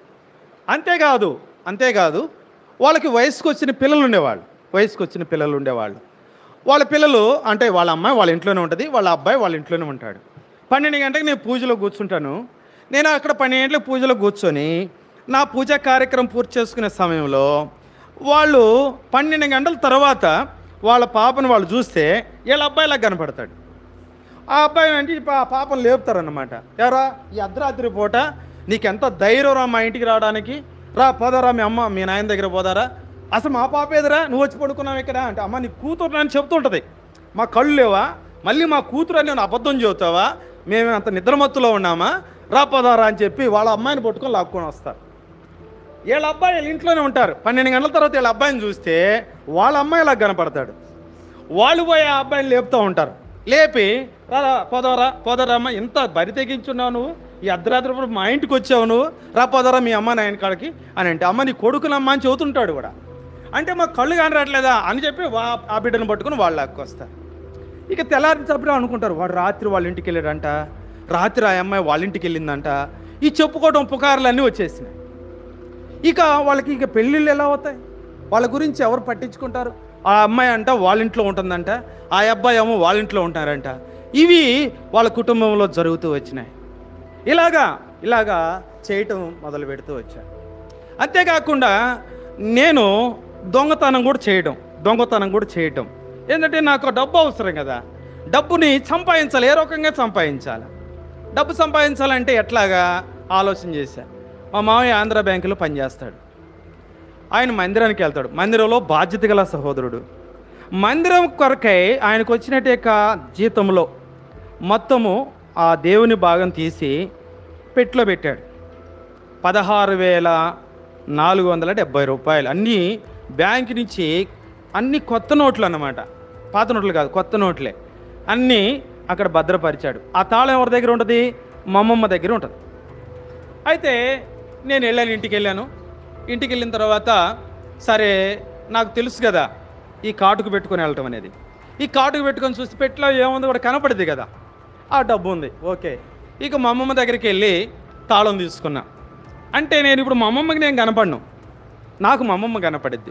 అంతేకాదు అంతేకాదు వాళ్ళకి వయసుకు వచ్చిన పిల్లలు ఉండేవాళ్ళు, వయసుకు వచ్చిన పిల్లలు ఉండేవాళ్ళు. వాళ్ళ పిల్లలు అంటే వాళ్ళ అమ్మాయి వాళ్ళ ఇంట్లోనే ఉంటుంది, వాళ్ళ అబ్బాయి వాళ్ళ ఇంట్లోనే ఉంటాడు. పన్నెండు గంటలకు నేను పూజలో కూర్చుంటాను. నేను అక్కడ పన్నెండు గంటలకు పూజలో కూర్చొని నా పూజా కార్యక్రమం పూర్తి చేసుకునే సమయంలో వాళ్ళు పన్నెండు గంటల తర్వాత వాళ్ళ పాపను వాళ్ళు చూస్తే వీళ్ళ అబ్బాయిలా కనపడతాడు. ఆ అబ్బాయి అంటే ఆ పాపను లేపుతారన్నమాట. ఎవరా ఈ అర్ధరాత్రి పూట నీకెంత ధైర్యం రా మా ఇంటికి రావడానికి, రా పోదారా మీ అమ్మ మీ నాయన దగ్గర పోదారా, అసలు మా పాప ఎదురా నువ్వు వచ్చి పడుకున్నావు ఇక్కడ అంటే, అమ్మ నీ కూతురు అని చెప్తుంటుంది. మా కళ్ళు లేవా, మళ్ళీ మా కూతురు అని నేను అబద్ధం చెబుతావా, మేము అంత నిద్రమత్తులో ఉన్నామా, రా పోదారా అని చెప్పి వాళ్ళ అమ్మాయిని పట్టుకొని లాక్కొని వస్తారు. వీళ్ళ అబ్బాయి వీళ్ళ ఇంట్లోనే ఉంటారు. పన్నెండు గంటల తర్వాత వీళ్ళ అబ్బాయిని చూస్తే వాళ్ళ అమ్మాయి ఇలా కనపడతాడు. వాళ్ళు పోయి ఆ అబ్బాయిని లేపుతూ ఉంటారు. లేపి రా పోదారా పోదారా అమ్మ ఇంత బరి తెగించున్నావు నువ్వు, ఈ అర్ధరాత్రి మా ఇంటికి వచ్చావు నువ్వు, రా పోదారా మీ అమ్మ నాయన కాడికి అని అంటే, అమ్మ నీ కొడుకునమ్మ అని చెబుతుంటాడు కూడా. అంటే మాకు కళ్ళు కాని రావట్లేదా అని చెప్పి వా ఆ బిడ్డను పట్టుకుని వాళ్ళు లాక్కొస్తారు. ఇక తెల్లారించప్పుడు అనుకుంటారు వాడు రాత్రి వాళ్ళ ఇంటికి వెళ్ళాడంట, రాత్రి ఆ అమ్మాయి వాళ్ళ ఇంటికి వెళ్ళిందంట. ఈ చెప్పుకోవడం పుకార్లు అన్నీ వచ్చేసినాయి. ఇక వాళ్ళకి ఇక పెళ్ళిళ్ళు ఎలా అవుతాయి, వాళ్ళ గురించి ఎవరు పట్టించుకుంటారు. ఆ అమ్మాయి అంట వాళ్ళ ఇంట్లో ఉంటుందంట, ఆ అబ్బాయి ఏమో వాళ్ళ ఇంట్లో ఉంటారంట. ఇవి వాళ్ళ కుటుంబంలో జరుగుతూ వచ్చినాయి. ఇలాగా ఇలాగా చేయటం మొదలు పెడుతూ వచ్చాను. అంతేకాకుండా నేను దొంగతనం కూడా చేయడం దొంగతనం కూడా చేయటం ఏంటంటే నాకు డబ్బు అవసరం కదా, డబ్బుని సంపాదించాలి, ఏ రకంగా సంపాదించాలి. డబ్బు సంపాదించాలంటే ఎట్లాగా ఆలోచన చేశాను. మా మామయ్య ఆంధ్ర బ్యాంకులో పనిచేస్తాడు. ఆయన మందిరానికి వెళ్తాడు. మందిరంలో బాధ్యత గల సహోదరుడు. మందిరం కొరకై ఆయనకు వచ్చినట్టు యొక్క జీతంలో మొత్తము ఆ దేవుని భాగం తీసి పెట్టులో పెట్టాడు. పదహారు వేల నాలుగు వందల డెబ్బై రూపాయలు అన్నీ బ్యాంక్ నుంచి, అన్ని కొత్త నోట్లు అన్నమాట, పాత నోట్లు కాదు కొత్త నోట్లే, అన్నీ అక్కడ భద్రపరిచాడు. ఆ తాళం ఎవరి దగ్గర ఉంటుంది, మా అమ్మమ్మ దగ్గర ఉంటుంది. అయితే నేను వెళ్ళాను, ఇంటికి వెళ్ళాను. ఇంటికి వెళ్ళిన తర్వాత సరే నాకు తెలుసు కదా ఈ కాటుకు పెట్టుకొని వెళ్ళటం అనేది. ఈ కాటుకు పెట్టుకొని చూస్తే పెట్టులో ఏముంది కూడా కనపడింది కదా, ఆ డబ్బు ఉంది. ఓకే, ఇక మా అమ్మమ్మ దగ్గరికి వెళ్ళి తాళం తీసుకున్నా. అంటే నేను ఇప్పుడు మా అమ్మమ్మకి నేను కనపడను, నాకు మా అమ్మమ్మ కనపడిద్ది.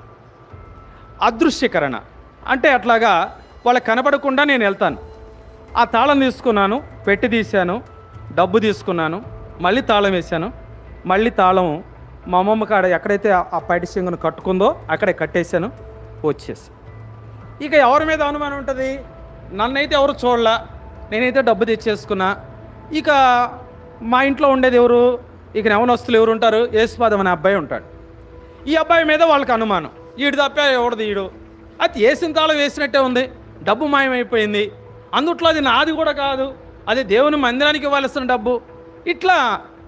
అదృశ్యకరణ అంటే అట్లాగా వాళ్ళకి కనపడకుండా నేను వెళ్తాను. ఆ తాళం తీసుకున్నాను, పెట్టి తీశాను, డబ్బు తీసుకున్నాను, మళ్ళీ తాళం వేశాను. మళ్ళీ తాళం మా అమ్మమ్మ కాడ ఎక్కడైతే ఆ పైటి సింగును కట్టుకుందో అక్కడే కట్టేశాను, వచ్చేసి. ఇక ఎవరి మీద అనుమానం ఉంటుంది, నన్నైతే ఎవరు చూడలా, నేనైతే డబ్బు తెచ్చేసుకున్నా. ఇక మా ఇంట్లో ఉండేది ఎవరు, ఇక నవనస్తులు ఎవరు ఉంటారు, యేసుపాదం అనే అబ్బాయి ఉంటాడు. ఈ అబ్బాయి మీద వాళ్ళకి అనుమానం, ఈడు తప్ప ఎవడది ఈడు, అది వేసిన తాళం వేసినట్టే ఉంది, డబ్బు మాయమైపోయింది, అందుట్లో అది నాది కూడా కాదు, అది దేవుని మందిరానికి ఇవ్వాల్సిన డబ్బు. ఇట్లా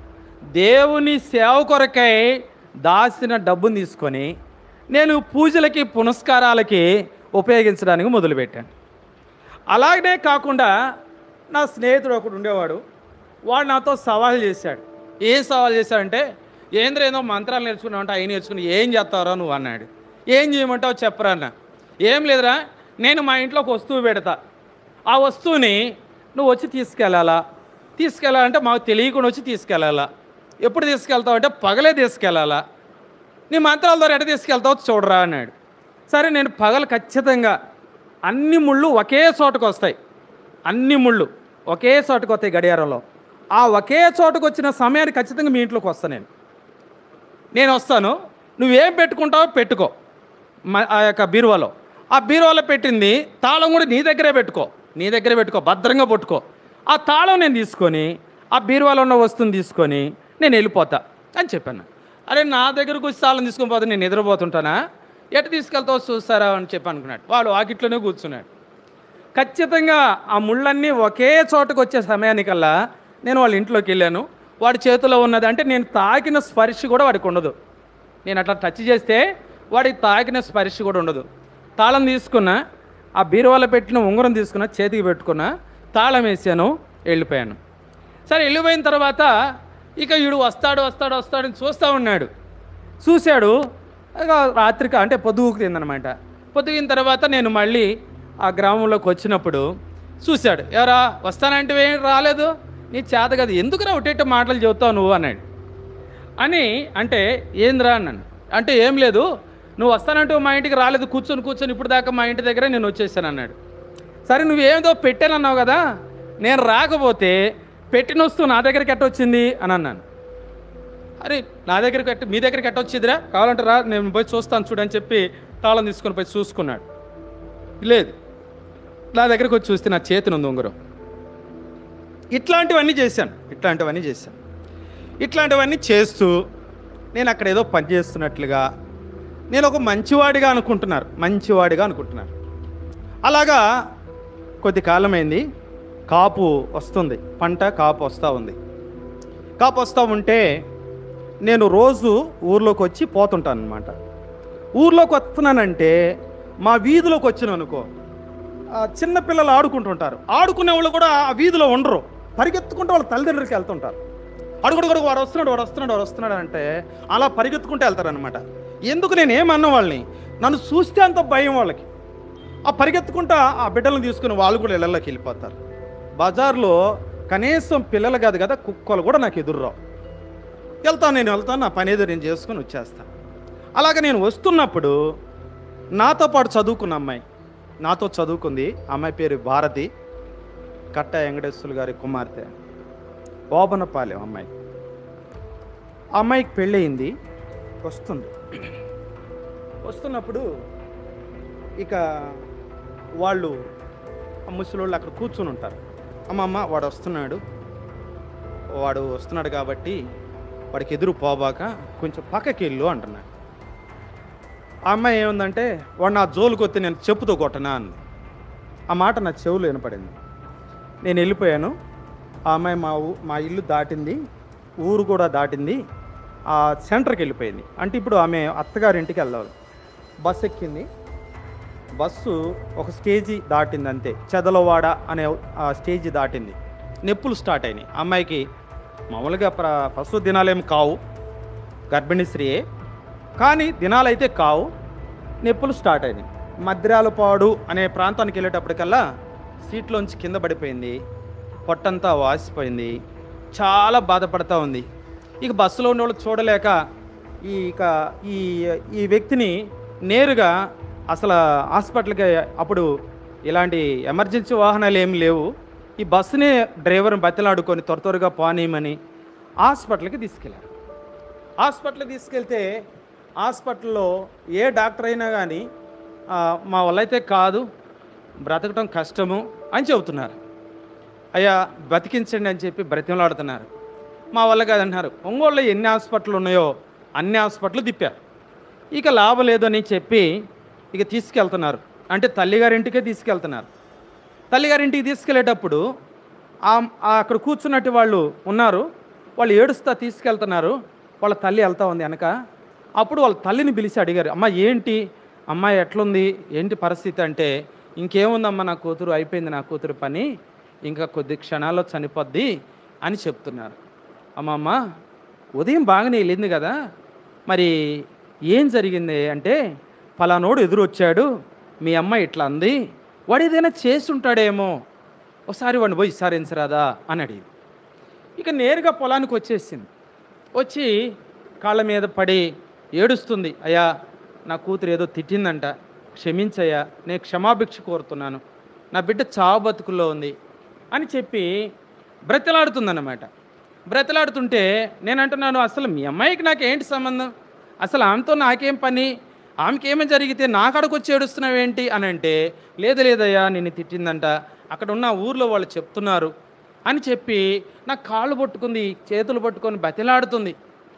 దేవుని సేవ కొరకై దాచిన డబ్బుని తీసుకొని నేను పూజలకి పునస్కారాలకి ఉపయోగించడానికి మొదలుపెట్టాను. అలాగనే కాకుండా నా స్నేహితుడు ఒకడు ఉండేవాడు, వాడు నాతో సవాల్ చేశాడు. ఏం సవాల్ చేశాడంటే, ఏంద్ర ఏదో మంత్రాలు నేర్చుకున్నావు అంటే అవి నేర్చుకుని ఏం చేస్తావురా నువ్వు అన్నాడు. ఏం చేయమంటావు చెప్పరా అన్న. ఏం లేదురా, నేను మా ఇంట్లో ఒక వస్తువు పెడతా, ఆ వస్తువుని నువ్వు వచ్చి తీసుకెళ్ళాలా, తీసుకెళ్ళాలంటే మాకు తెలియకుండా వచ్చి తీసుకెళ్ళాలా. ఎప్పుడు తీసుకెళ్తావు అంటే పగలే తీసుకెళ్ళాలా, నీ మంత్రాల ద్వారా ఎట తీసుకెళ్తావు చూడరా అన్నాడు. సరే నేను పగలు ఖచ్చితంగా అన్ని ముళ్ళు ఒకే చోటకు వస్తాయి, అన్ని ముళ్ళు ఒకే చోటకు వస్తాయి గడియారంలో. ఆ ఒకే చోటకు వచ్చిన సమయానికి ఖచ్చితంగా మీ ఇంట్లోకి వస్తాను. నేను నేను వస్తాను, నువ్వేం పెట్టుకుంటావో పెట్టుకో ఆ యొక్క బీరువాలో. ఆ బీరువాలో పెట్టింది తాళం కూడా నీ దగ్గరే పెట్టుకో, నీ దగ్గరే పెట్టుకో, భద్రంగా పట్టుకో. ఆ తాళం నేను తీసుకొని ఆ బీరువాలో ఉన్న వస్తువుని తీసుకొని నేను వెళ్ళిపోతా అని చెప్పాను. అరే నా దగ్గరకు వచ్చి తాళం తీసుకొని పోతే నేను నిద్రపోతుంటానా, ఎటు తీసుకెళ్తావు చూస్తారా అని చెప్పి అనుకున్నాడు. వాడు వాకిట్లోనే కూర్చున్నాడు. ఖచ్చితంగా ఆ ముళ్ళన్నీ ఒకే చోటకు వచ్చే సమయానికల్లా నేను వాళ్ళ ఇంట్లోకి వెళ్ళాను. వాడి చేతిలో ఉన్నది అంటే నేను తాకిన స్పర్శ కూడా వాడికి ఉండదు, నేను అట్లా టచ్ చేస్తే వాడికి తాకిన స్పర్శ కూడా ఉండదు. తాళం తీసుకున్నా, ఆ బీరువాలో పెట్టిన ఉంగరం తీసుకున్నా, చేతికి పెట్టుకున్నా, తాళం వేసాను, వెళ్ళిపోయాను. సరే వెళ్ళిపోయిన తర్వాత ఇక వీడు వస్తాడు వస్తాడు వస్తాడని చూస్తూ ఉన్నాడు. చూశాడు, రాత్రికి అంటే పొద్దుగుకిందనమాట. పొద్దుగిన తర్వాత నేను మళ్ళీ ఆ గ్రామంలోకి వచ్చినప్పుడు చూశాడు. ఎవరా వస్తానంటే ఏం రాలేదు, నీ చేత కదా, ఎందుకురా ఒకటేట మాటలు చెబుతావు నువ్వు అన్నాడు. అని అంటే ఏంద్రా అన్నాను. అంటే ఏం లేదు, నువ్వు వస్తానంటూ మా ఇంటికి రాలేదు, కూర్చొని కూర్చొని ఇప్పుడు దాకా మా ఇంటి దగ్గర నేను వచ్చేసాను అన్నాడు. సరే నువ్వేదో పెట్టానన్నావు కదా, నేను రాకపోతే పెట్టిన వస్తువు నా దగ్గరికి ఎట్ట వచ్చింది అని అన్నాను. అరే నా దగ్గరికి ఎట్ట మీ దగ్గరికి ఎట్ట వచ్చేదిరా, కావాలంటే రా నేను పోయి చూస్తాను చూడని చెప్పి తాళం తీసుకొని పోయి చూసుకున్నాడు. లేదు, నా దగ్గరికి వచ్చి చూస్తే నా చేతిని ఉంది ఉంగరం. ఇట్లాంటివన్నీ చేశాను ఇట్లాంటివన్నీ చేశాను ఇట్లాంటివన్నీ చేస్తూ నేను అక్కడ ఏదో పని చేస్తున్నట్లుగా నేను ఒక మంచివాడిగా అనుకుంటున్నారు మంచివాడిగా అనుకుంటున్నారు అలాగా కొద్ది కాలమైంది. కాపు వస్తుంది, పంట కాపు వస్తూ ఉంది. కాపు వస్తూ ఉంటే నేను రోజు ఊర్లోకి వచ్చి పోతుంటాను అనమాట. ఊర్లోకి వస్తున్నానంటే మా వీధిలోకి వచ్చిన అనుకో, చిన్నపిల్లలు ఆడుకుంటుంటారు. ఆడుకునే వాళ్ళు కూడా ఆ వీధిలో ఉండరు, పరిగెత్తుకుంటూ వాళ్ళ తల్లిదండ్రులకి వెళ్తుంటారు. అడుగుడు కూడా వాడు వస్తున్నాడు వాడు వస్తున్నాడు వాడు వస్తున్నాడు అంటే అలా పరిగెత్తుకుంటూ వెళ్తారనమాట. ఎందుకు నేను ఏమన్నా వాళ్ళని, నన్ను చూస్తే అంత భయం వాళ్ళకి. ఆ పరిగెత్తుకుంటా ఆ బిడ్డలను తీసుకుని వాళ్ళు కూడా ఇళ్ళల్లోకి వెళ్ళిపోతారు. బజార్లో కనీసం పిల్లలు కాదు కదా, కుక్కలు కూడా నాకు ఎదురురావు. వెళ్తాను, నేను వెళ్తాను, నా పని ఏదో నేను చేసుకొని వచ్చేస్తాను. అలాగే నేను వస్తున్నప్పుడు నాతో పాటు చదువుకున్న అమ్మాయి, నాతో చదువుకుంది అమ్మాయి పేరు భారతి, కట్ట వెంకటేశ్వర గారి కుమార్తె, ఓబనపాలెం అమ్మాయి. ఆ అమ్మాయికి పెళ్ళయింది. వస్తుంది వస్తున్నప్పుడు ఇక వాళ్ళు ముసలోళ్ళు అక్కడ కూర్చొని ఉంటారు. అమ్మమ్మ వాడు వస్తున్నాడు వాడు వస్తున్నాడు కాబట్టి వాడికి ఎదురు పోబాక కొంచెం పక్కకి వెళ్ళు అంటున్నాడు. ఆ అమ్మాయి ఏముందంటే వాడు నా జోలికి వస్తే నేను చెప్పుతో కొట్టనా అంది. ఆ మాట నా చెవులు వినపడింది. నేను వెళ్ళిపోయాను. ఆ అమ్మాయి మా ఊ మా ఇల్లు దాటింది, ఊరు కూడా దాటింది, ఆ సెంటర్కి వెళ్ళిపోయింది. అంటే ఇప్పుడు ఆమె అత్తగారింటికి వెళ్ళాలి. బస్సు ఎక్కింది. బస్సు ఒక స్టేజీ దాటింది అంతే, చెదలవాడ అనే ఆ స్టేజీ దాటింది. నొప్పులు స్టార్ట్ అయినాయి. అమ్మాయికి మామూలుగా ప్ర ప్రస్తుత దినాలేం కావు, గర్భిణీ స్త్రీయే, కానీ దినాలైతే కావు. నొప్పులు స్టార్ట్ అయినాయి. మద్రాలపాడు అనే ప్రాంతానికి వెళ్ళేటప్పటికల్లా సీట్లోంచి కింద పడిపోయింది. పొట్టంతా వాసిపోయింది. చాలా బాధపడతా ఉంది. ఇక బస్సులో ఉన్న వాళ్ళు చూడలేక ఈ ఇక ఈ ఈ వ్యక్తిని నేరుగా అసలు హాస్పిటల్కి, అప్పుడు ఇలాంటి ఎమర్జెన్సీ వాహనాలు ఏమి లేవు, ఈ బస్సుని డ్రైవర్ని బతిలాడుకొని త్వర త్వరగా పోనీయమని హాస్పిటల్కి తీసుకెళ్ళారు. హాస్పిటల్కి తీసుకెళ్తే హాస్పిటల్లో ఏ డాక్టర్ అయినా కానీ మా వాళ్ళైతే కాదు, బ్రతకటం కష్టము అని చెబుతున్నారు. అయ్యా బతికించండి అని చెప్పి బ్రతిమలాడుతున్నారు. మా వల్ల కాదంటున్నారు. ఒంగోలులో ఎన్ని హాస్పిటల్ ఉన్నాయో అన్ని హాస్పిటల్ తిప్పారు. ఇక లాభం లేదని చెప్పి ఇక తీసుకెళ్తున్నారు. అంటే తల్లిగారింటికే తీసుకెళ్తున్నారు. తల్లిగారింటికి తీసుకెళ్ళేటప్పుడు అక్కడ కూర్చున్నట్టు వాళ్ళు ఉన్నారు. వాళ్ళు ఏడుస్తా తీసుకెళ్తున్నారు. వాళ్ళ తల్లి వెళ్తూ ఉంది వెనక. అప్పుడు వాళ్ళ తల్లిని పిలిచి అడిగారు, అమ్మ ఏంటి అమ్మాయి ఎట్లుంది ఏంటి పరిస్థితి అంటే, ఇంకేముందమ్మా నా కూతురు అయిపోయింది, నా కూతురు పని ఇంకా కొద్ది క్షణాల్లో చనిపోద్ది అని చెప్తున్నారు. అమ్మమ్మ ఉదయం బాగానే వెళ్ళింది కదా, మరి ఏం జరిగింది అంటే, పలానోడు ఎదురు వచ్చాడు, మీ అమ్మాయి ఇట్లా అంది, వాడు ఏదైనా చేసి ఉంటాడేమో, ఒకసారి వాడిని పోయి విచారించరాదా అని అడిగింది. ఇక నేరుగా పొలానికి వచ్చేసింది. వచ్చి కాళ్ళ మీద పడి ఏడుస్తుంది, అయ్యా నా కూతురు ఏదో తిట్టిందంట, క్షమించయ్యా, నేను క్షమాభిక్ష కోరుతున్నాను, నా బిడ్డ చావు బతుకుల్లో ఉంది అని చెప్పి బ్రతిలాడుతుందన్నమాట. బ్రతిలాడుతుంటే నేను అంటున్నాను, అసలు మీ అమ్మాయికి నాకు ఏంటి సంబంధం, అసలు ఆమెతో నాకేం పని, ఆమెకి ఏమో జరిగితే నా కాడకు వచ్చి ఏడుస్తున్నావు ఏంటి అని అంటే, లేదు లేదయ్యా నిన్ను తిట్టిందంట, అక్కడ ఉన్న ఊర్లో వాళ్ళు చెప్తున్నారు అని చెప్పి నాకు కాళ్ళు పట్టుకుంది, చేతులు పట్టుకొని బతిలాడుతుంది.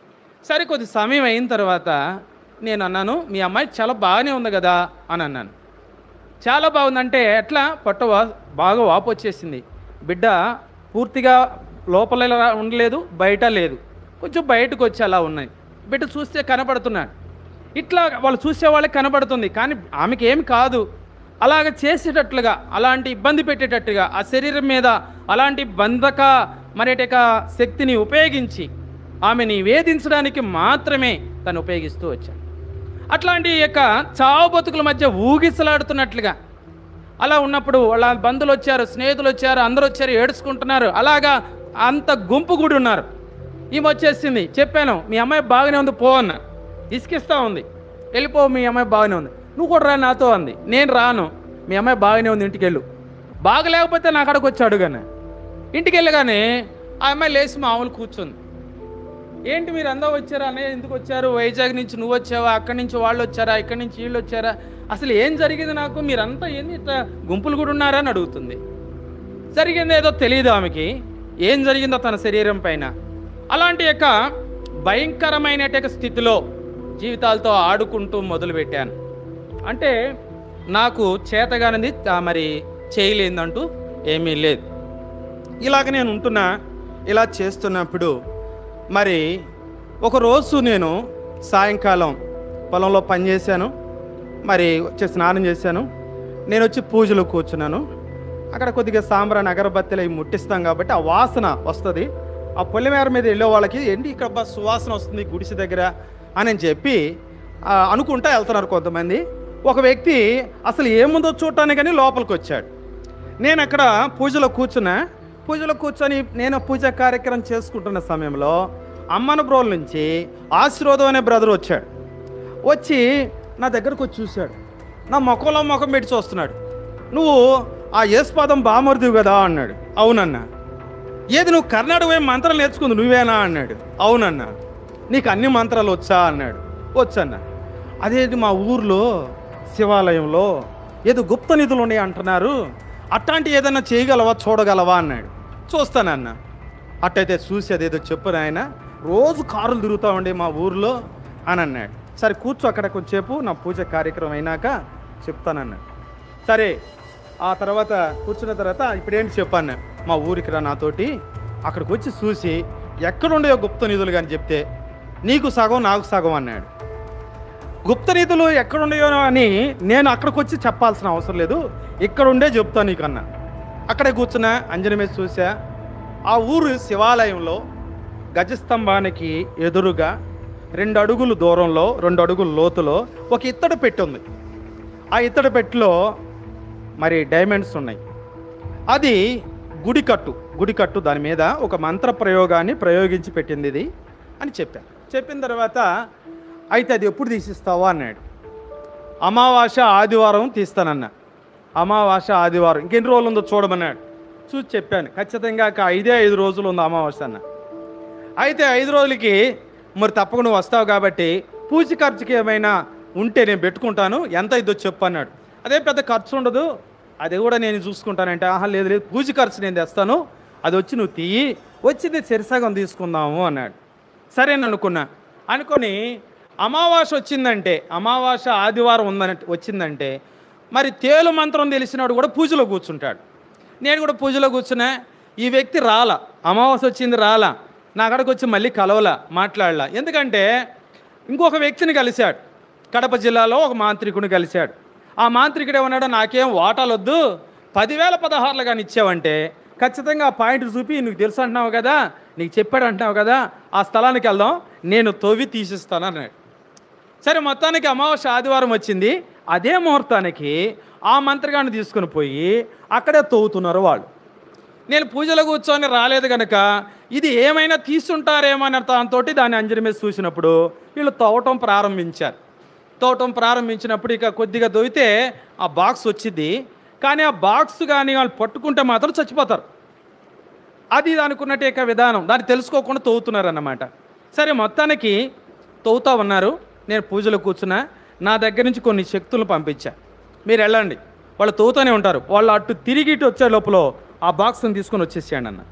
సరే కొద్ది సమయం అయిన తర్వాత నేను అన్నాను, మీ అమ్మాయి చాలా బాగానే ఉంది కదా అని అన్నాను. చాలా బాగుందంటే ఎట్లా, పొట్ట వా బాగా వాపు వచ్చేసింది, బిడ్డ పూర్తిగా లోపల ఉండలేదు, బయట లేదు, కొంచెం బయటకు వచ్చి అలా ఉన్నాయి, బిడ్డ చూస్తే కనపడుతున్నాడు. ఇట్లా వాళ్ళు చూసే వాళ్ళకి కనపడుతుంది, కానీ ఆమెకి ఏమి కాదు. అలాగ చేసేటట్లుగా, అలాంటి ఇబ్బంది పెట్టేటట్టుగా ఆ శరీరం మీద అలాంటి బంధక మరేటక శక్తిని ఉపయోగించి ఆమెని వేధించడానికి మాత్రమే తను ఉపయోగిస్తూ వచ్చాడు. అట్లాంటి యొక్క చావు బతుకుల మధ్య ఊగిసలాడుతున్నట్లుగా అలా ఉన్నప్పుడు వాళ్ళ బంధువులు వచ్చారు, స్నేహితులు వచ్చారు, అందరూ వచ్చారు, ఏడుచుకుంటున్నారు. అలాగా అంత గుంపు కూడి ఉన్నారు. ఈమె వచ్చేసింది, చెప్పాను మీ అమ్మాయి బాగానే ఉంది పో అన్న, ఇసుకిస్తూ ఉంది, వెళ్ళిపో మీ అమ్మాయి బాగానే ఉంది, నువ్వు కూడా రా నాతో అంది. నేను రాను, మీ అమ్మాయి బాగానే ఉంది ఇంటికి వెళ్ళు, బాగలేకపోతే నా కాడకు వచ్చి అడుగాను. ఇంటికి వెళ్ళగానే ఆ అమ్మాయి లేచి మామూలు కూర్చుంది. ఏంటి మీరు అందరూ వచ్చారా అన్నయ్య, ఎందుకు వచ్చారు? వైజాగ్ నుంచి నువ్వు వచ్చావా, అక్కడి నుంచి వాళ్ళు వచ్చారా, ఇక్కడి నుంచి వీళ్ళు వచ్చారా, అసలు ఏం జరిగింది, నాకు మీరంతా ఏంది ఇట్లా గుంపులు కూడా ఉన్నారా అని అడుగుతుంది. జరిగింది ఏదో తెలియదు ఆమెకి, ఏం జరిగిందో తన శరీరం పైన. అలాంటి యొక్క భయంకరమైన స్థితిలో జీవితాలతో ఆడుకుంటూ మొదలుపెట్టాను. అంటే నాకు చేతగానిది మరి చేయలేదంటూ ఏమీ లేదు. ఇలాగ నేను ఉంటున్నా. ఇలా చేస్తున్నప్పుడు మరి ఒకరోజు నేను సాయంకాలం పొలంలో పనిచేశాను, మరి వచ్చి స్నానం చేశాను. నేను వచ్చి పూజలో కూర్చున్నాను. అక్కడ కొద్దిగా సాంబ్రాన్ని అగరబత్తీలు అవి ముట్టిస్తాం కాబట్టి ఆ వాసన వస్తుంది. ఆ పొలిమేర మీద వెళ్ళే వాళ్ళకి ఏంటి ఇక్కడ సువాసన వస్తుంది గుడిసె దగ్గర అని చెప్పి అనుకుంటా వెళ్తున్నారు కొంతమంది. ఒక వ్యక్తి అసలు ఏముందో చూడటానికి కానీ లోపలికి వచ్చాడు. నేను అక్కడ పూజలో కూర్చున్నా. పూజలో కూర్చొని నేను పూజ కార్యక్రమం చేసుకుంటున్న సమయంలో అమ్మన బ్రోల నుంచి ఆశీర్వాదం అనే బ్రదర్ వచ్చాడు. వచ్చి నా దగ్గరకు వచ్చి చూశాడు. నా ముఖంలో ముఖం పెట్టి చూస్తున్నాడు. నువ్వు ఆ యేసుపాదం బామర్దివి కదా అన్నాడు. అవునన్నా. ఏది నువ్వు కర్ణాటక పోయి మంత్రాలు నేర్చుకుంది నువ్వేనా అన్నాడు. అవునన్నా. నీకు అన్ని మంత్రాలు వచ్చా అన్నాడు. వచ్చన్న. అదేంటి మా ఊర్లో శివాలయంలో ఏదో గుప్త నిధులు ఉన్నాయి అంటున్నారు, అట్లాంటి ఏదైనా చేయగలవా చూడగలవా అన్నాడు. చూస్తానన్న. అట్టయితే చూసి అదేదో చెప్పు నాయన, రోజు కారులు తిరుగుతూ ఉండే మా ఊర్లో అని అన్నాడు. సరే కూర్చో అక్కడ కొంచెంసేపు నా పూజ కార్యక్రమం అయినాక చెప్తానన్నాడు. సరే ఆ తర్వాత కూర్చున్న తర్వాత ఇప్పుడేంటి చెప్పాను, మా ఊరికి రా నాతోటి, అక్కడికి వచ్చి చూసి ఎక్కడుండే గుప్త నిధులు కానీ చెప్తే నీకు సగం నాకు సగం అన్నాడు. గుప్త నిధులు ఎక్కడుండేయో అని నేను అక్కడికి వచ్చి చెప్పాల్సిన అవసరం లేదు, ఇక్కడుండే చెప్తాను నీకు అన్నా. అక్కడే కూర్చున్నా, అంజన మీద చూసా. ఆ ఊరు శివాలయంలో గజస్తంభానికి ఎదురుగా రెండు అడుగులు దూరంలో రెండు అడుగుల లోతులో ఒక ఇత్తడి పెట్టి ఉంది. ఆ ఇత్తడి పెట్టిలో మరి డైమండ్స్ ఉన్నాయి. అది గుడికట్టు గుడికట్టు దాని మీద ఒక మంత్ర ప్రయోగాన్ని ప్రయోగించి పెట్టింది ఇది అని చెప్పాను. చెప్పిన తర్వాత అయితే అది ఎప్పుడు తీసిస్తావా అన్నాడు. అమావాస్య ఆదివారం తీస్తానన్న. అమావాస్య ఆదివారం ఇంకెన్ని రోజులు ఉందో చూడమన్నాడు. చూసి చెప్పాను, ఖచ్చితంగా ఐదే ఐదు రోజులు ఉంది అమావాస్య అన్న. అయితే ఐదు రోజులకి మరి తప్పకుండా నువ్వు వస్తావు కాబట్టి పూజ ఖర్చుకి ఏమైనా ఉంటే నేను పెట్టుకుంటాను, ఎంత ఇద్దో చెప్పు అన్నాడు. అదే పెద్ద ఖర్చు ఉండదు, అది కూడా నేను చూసుకుంటానంటే, ఆహా లేదు లేదు పూజ ఖర్చు నేను తెస్తాను, అది వచ్చి నువ్వు తీయి, వచ్చింది చెరిసగం తీసుకుందాము అన్నాడు. సరే అని అనుకున్నా. అనుకొని అమావాస్య వచ్చిందంటే, అమావాస్య ఆదివారం ఉందని వచ్చిందంటే మరి తేలు మంత్రం తెలిసినాడు కూడా పూజలో కూర్చుంటాడు. నేను కూడా పూజలో కూర్చున్నా. ఈ వ్యక్తి రాలా, అమావాస్య వచ్చింది రాలా, నా అక్కడికి వచ్చి మళ్ళీ కలవలా, మాట్లాడలా. ఎందుకంటే ఇంకొక వ్యక్తిని కలిశాడు, కడప జిల్లాలో ఒక మాంత్రికుని కలిశాడు. ఆ మాంత్రికుడు ఏమన్నాడో, నాకేం వాటాలు వద్దు, పదివేల పదహారులు కానీ ఇచ్చావంటే ఖచ్చితంగా ఆ పాయింట్ చూపి నీకు తెలుసు అంటున్నావు కదా, నీకు చెప్పాడు అంటున్నావు కదా, ఆ స్థలానికి వెళ్దాం, నేను తవ్వి తీసిస్తాను అన్నాడు. సరే మొత్తానికి అమావాస్య ఆదివారం వచ్చింది. అదే ముహూర్తానికి ఆ మంత్రిగాన్ని తీసుకుని పోయి అక్కడే తవ్వుతున్నారు వాళ్ళు. నేను పూజలో కూర్చొని రాలేదు కనుక ఇది ఏమైనా తీసుంటారేమో అన్న దాంతో దాన్ని అంజని మీద చూసినప్పుడు వీళ్ళు తవ్వటం ప్రారంభించారు. తవ్వటం ప్రారంభించినప్పుడు ఇక కొద్దిగా దొవితే ఆ బాక్స్ వచ్చింది. కానీ ఆ బాక్స్ కానీ వాళ్ళు పట్టుకుంటే మాత్రం చచ్చిపోతారు. అది అనుకున్నట్టు ఇక విధానం, దాన్ని తెలుసుకోకుండా తవ్వుతున్నారు అన్నమాట. సరే మొత్తానికి తవ్వుతూ ఉన్నారు. నేను పూజలో కూర్చున్నా. నా దగ్గర నుంచి కొన్ని శక్తులను పంపించా, మీరు వెళ్ళండి, వాళ్ళు తవ్వుతూనే ఉంటారు, వాళ్ళు అటు తిరిగి ఇటు వచ్చే లోపల ఆ బాక్స్ని తీసుకొని వచ్చేసేయండి అన్న.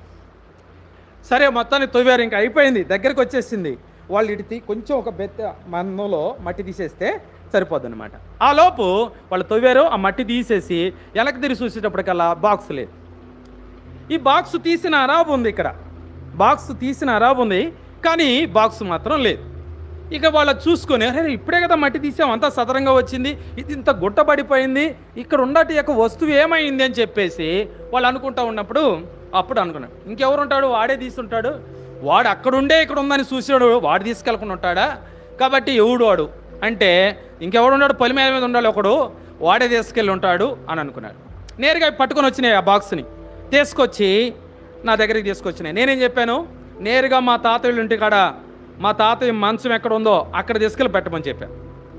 సరే మొత్తాన్ని తవ్వారు, ఇంకా అయిపోయింది, దగ్గరికి వచ్చేసింది. వాళ్ళు ఇటు తీ కొంచెం ఒక బెత్త మందంలో మట్టి తీసేస్తే సరిపోద్ది అనమాట. ఆ లోపు వాళ్ళు తవ్వారు, ఆ మట్టి తీసేసి వెనక్కి తిరిగి చూసేటప్పటికల్లా బాక్స్ లేదు. ఈ బాక్స్ తీసిన అరాబు ఉంది, ఇక్కడ బాక్స్ తీసిన అరాబు ఉంది, కానీ బాక్స్ మాత్రం లేదు. ఇక వాళ్ళు చూసుకొని, అరే ఇప్పుడే కదా మట్టి తీసాం, అంతా సదరంగా వచ్చింది, ఇది ఇంత గుట్టబడిపోయింది, ఇక్కడ ఉన్నట్టు యొక్క వస్తువు ఏమైంది అని చెప్పేసి వాళ్ళు అనుకుంటా ఉన్నప్పుడు అప్పుడు అనుకున్నాడు, ఇంకెవరు ఉంటాడు, వాడే తీసుంటాడు, వాడు అక్కడుండే ఇక్కడ ఉందని చూసాడు, వాడు తీసుకెళ్ళకుండా ఉంటాడా, కాబట్టి ఎవడు వాడు అంటే ఇంకెవడు ఉన్నాడు, పొలిమేర మీద ఉండాలి ఒకడు, వాడే తీసుకెళ్ళి ఉంటాడు అని అనుకున్నాడు. నేరుగా పట్టుకొని వచ్చినాయి ఆ బాక్స్ని తీసుకొచ్చి నా దగ్గరికి తీసుకొచ్చినాయి. నేనేం చెప్పాను, నేరుగా మా తాతయ్య ఇంటి కాడ మా తాతయ్య మంచం ఎక్కడ ఉందో అక్కడ తీసుకెళ్ళి పెట్టమని చెప్పాను.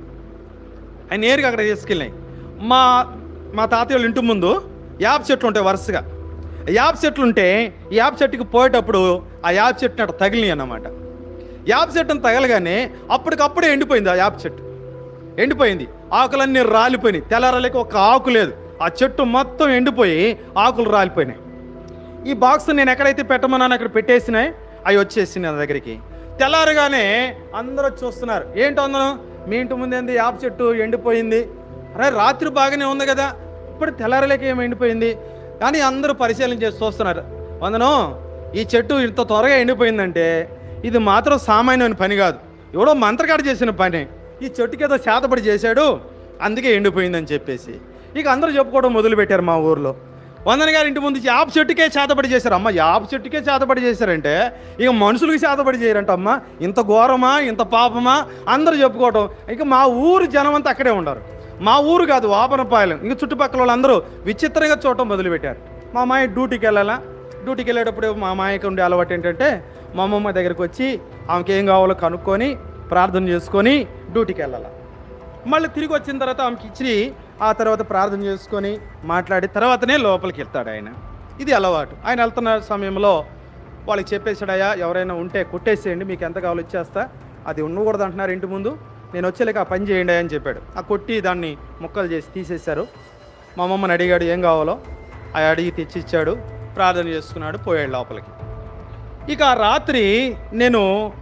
ఆయన నేరుగా అక్కడ తీసుకెళ్ళినాయి. మా మా తాతయ్య ఇంటి ముందు యాప చెట్లు ఉంటాయి వరుసగా. యాప చెట్లు ఉంటే యాప చెట్టుకి పోయేటప్పుడు ఆ యాప చెట్టుని అట్లా తగిలినాయి అన్నమాట. యాప చెట్టును తగలగానే అప్పటికప్పుడే ఎండిపోయింది. ఆ యాప చెట్టు ఎండిపోయింది, ఆకులన్నీ రాలిపోయినాయి. తెల్లారలేక ఒక ఆకు లేదు, ఆ చెట్టు మొత్తం ఎండిపోయి ఆకులు రాలిపోయినాయి. ఈ బాక్స్ నేను ఎక్కడైతే పెట్టమన్నాను అక్కడ పెట్టేసినాయి, అవి వచ్చేసి నా దగ్గరికి. తెల్లారగానే అందరూ చూస్తున్నారు, ఏంటో అందరం మీ ఇంటి ముందేంది యాప చెట్టు ఎండిపోయింది, అరే రాత్రి బాగానే ఉంది కదా, ఇప్పుడు తెల్లారలేక ఏమి ఎండిపోయింది కానీ అందరూ పరిశీలన చేసి చూస్తున్నారు. వందనం, ఈ చెట్టు ఇంత త్వరగా ఎండిపోయిందంటే ఇది మాత్రం సామాన్యమైన పని కాదు, ఎవడో మంత్రగాడు చేసిన పని, ఈ చెట్టుకి ఏదో శాతపడి చేశాడు అందుకే ఎండిపోయిందని చెప్పేసి ఇక అందరూ చెప్పుకోవడం మొదలుపెట్టారు మా ఊర్లో. వందన గారి ఇంటి ముందు యాప చెట్టుకే చేతబడి చేశారు. అమ్మ యాప చెట్టుకే చేతబడి చేశారంటే ఇక మనుషులకి చేతబడి చేయరంట. అమ్మ ఇంత ఘోరమా, ఇంత పాపమా అందరూ చెప్పుకోవటం. ఇక మా ఊరు జనం అంతా అక్కడే ఉండరు, మా ఊరు కాదు వాపనపాలెం, ఇంక చుట్టుపక్కల వాళ్ళందరూ విచిత్రంగా చూడటం మొదలుపెట్టారు. మా మాయ డ్యూటీకి వెళ్ళాలా, డ్యూటీకి వెళ్ళేటప్పుడు మా మాయకి ఉండే అలవాటు ఏంటంటే మా అమ్మమ్మ దగ్గరికి వచ్చి ఆమెకి ఏం కావాలో కనుక్కొని ప్రార్థన చేసుకొని డ్యూటీకి వెళ్ళాలి. మళ్ళీ తిరిగి వచ్చిన తర్వాత ఆమెకి ఇచ్చి ఆ తర్వాత ప్రార్థన చేసుకొని మాట్లాడి తర్వాతనే లోపలికి వెళ్తాడు ఆయన. ఇది అలవాటు. ఆయన వెళ్తున్న సమయంలో వాళ్ళకి చెప్పేసాడయ్యా, ఎవరైనా ఉంటే కొట్టేసేయండి, మీకు ఎంత కావాలో ఇచ్చేస్తా, అది ఉండకూడదు అంటున్నారు ఇంటి ముందు, నేను వచ్చేలేక ఆ పని చేయండి అని చెప్పాడు. ఆ కొట్టి దాన్ని ముక్కలు చేసి తీసేశారు. మా అమ్మమ్మని అడిగాడు ఏం కావాలో, ఆ అడిగి తెచ్చి ఇచ్చాడు, ప్రార్థన చేసుకున్నాడు, పోయాడు లోపలికి. ఇక ఆ రాత్రి నేను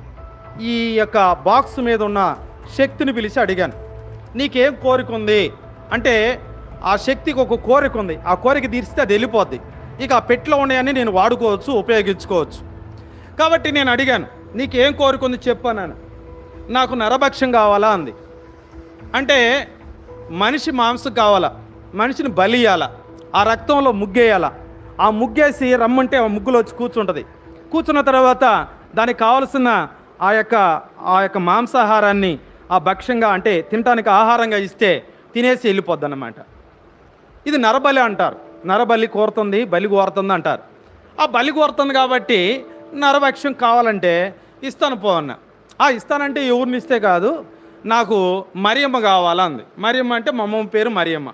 ఈ యొక్క బాక్స్ మీద ఉన్న శక్తిని పిలిచి అడిగాను, నీకేం కోరిక ఉంది అంటే ఆ శక్తికి ఒక కోరిక ఉంది, ఆ కోరిక తీరిస్తే అది వెళ్ళిపోద్ది, ఇక ఆ పెట్లో ఉన్నాయని నేను వాడుకోవచ్చు, ఉపయోగించుకోవచ్చు. కాబట్టి నేను అడిగాను నీకేం కోరిక ఉంది చెప్పాను. నాకు నరభక్షం కావాలా అంది. అంటే మనిషి మాంసం కావాలా, మనిషిని బలి ఇయ్యాలా, ఆ రక్తంలో ముగ్గేయాలా, ఆ ముగ్గేసి రమ్మంటే ఆ ముగ్గులో వచ్చి కూర్చుంటుంది. కూర్చున్న తర్వాత దానికి కావలసిన ఆ యొక్క ఆ యొక్క మాంసాహారాన్ని ఆ భక్ష్యంగా అంటే తినటానికి ఆహారంగా ఇస్తే తినేసి వెళ్ళిపోద్ది అన్నమాట. ఇది నరబలి అంటారు. నరబలి కోరుతుంది, బలి కోరుతుంది అంటారు. ఆ బలి కోరుతుంది కాబట్టి నరభక్ష్యం కావాలంటే ఇస్తాను పో అన్న. ఆ ఇస్తానంటే ఎవరిని ఇస్తే కాదు, నాకు మరియమ్మ కావాలా అంది. మరియమ్మ అంటే మా అమ్మమ్మ పేరు మరియమ్మ.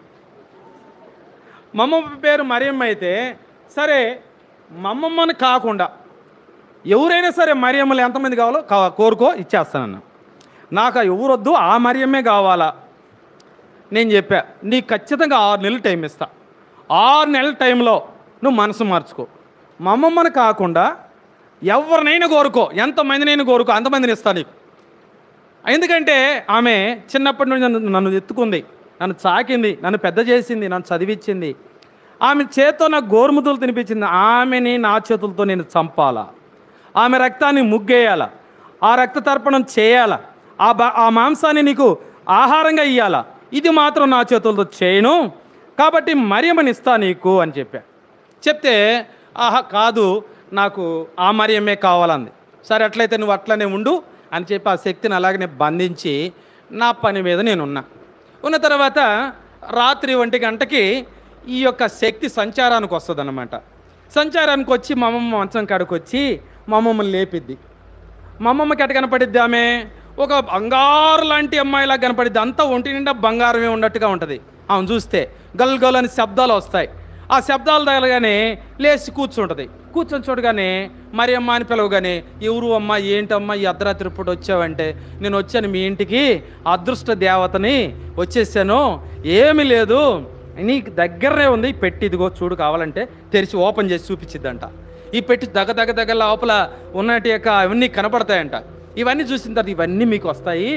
మా అమ్మమ్మ పేరు మరియమ్మ అయితే సరే, మా అమ్మమ్మని కాకుండా ఎవరైనా సరే మరియమ్మలు ఎంతమంది కావాలో కా కోరుకో ఇచ్చేస్తానన్న. నాకు ఎవరొద్దు, ఆ మరియమ్మే కావాలా. నేను చెప్పా నీకు ఖచ్చితంగా ఆరు నెలలు టైం ఇస్తా, ఆరు నెలల టైంలో నువ్వు మనసు మార్చుకో, మా అమ్మమ్మని కాకుండా ఎవరినైనా కోరుకో, ఎంతమందినైనా కోరుకో, అంతమందిని ఇస్తా నీకు. ఎందుకంటే ఆమె చిన్నప్పటి నుండి నన్ను నన్ను ఎత్తుకుంది, నన్ను చాకింది, నన్ను పెద్ద చేసింది, నన్ను చదివించింది. ఆమె చేత్తో నాకు గోరుముద్దలు తినిపించింది. ఆమెని నా చేతులతో నేను చంపాలా, ఆమె రక్తాన్ని ముగ్గేయాలా, ఆ రక్త తర్పణం చేయాలా, ఆ బా ఆ మాంసాన్ని నీకు ఆహారంగా ఇవ్వాలా, ఇది మాత్రం నా చేతులతో చేయను, కాబట్టి మరియమ్మని ఇస్తా నీకు అని చెప్పా. చెప్తే ఆహా కాదు, నాకు ఆ మరియమ్మే కావాలంది. సరే అట్లయితే నువ్వు అట్లనే ఉండు అని చెప్పి ఆ శక్తిని అలాగనే బంధించి నా పని మీద నేనున్నా. ఉన్న తర్వాత రాత్రి ఒంటి గంటకి ఈ యొక్క శక్తి సంచారానికి వస్తుంది అన్నమాట. సంచారానికి వచ్చి మా అమ్మమ్మ మంచం కాడికి వచ్చి మా అమ్మమ్మని లేపిద్ది. మా అమ్మమ్మకి ఎట్ట కనపడిద్ది, ఆమె ఒక బంగారు లాంటి అమ్మాయిలా కనపడిద్ది. అంతా ఒంటి నిండా బంగారమే ఉన్నట్టుగా ఉంటుంది. ఆమెను చూస్తే గల్ గల్ అని శబ్దాలు వస్తాయి. ఆ శబ్దాలు తగలగానే లేచి కూర్చుంటుంది. కూర్చొని చూడగానే మరి అమ్మ అని పిలవగానే ఎవరు అమ్మ ఏంటమ్మా ఈ అర్ధరాత్రి పూట వచ్చావంటే నేను వచ్చాను మీ ఇంటికి అదృష్ట దేవతని వచ్చేసాను, ఏమీ లేదు నీకు దగ్గరనే ఉంది పెట్టి, ఇదిగో చూడు కావాలంటే తెరిచి ఓపెన్ చేసి చూపించిద్దంట. ఈ పెట్టి దగ్గ దగ్గ దగ్గర లోపల ఉన్నటి యొక్క అవన్నీ కనపడతాయంట. ఇవన్నీ చూసిన తర్వాత ఇవన్నీ మీకు వస్తాయి,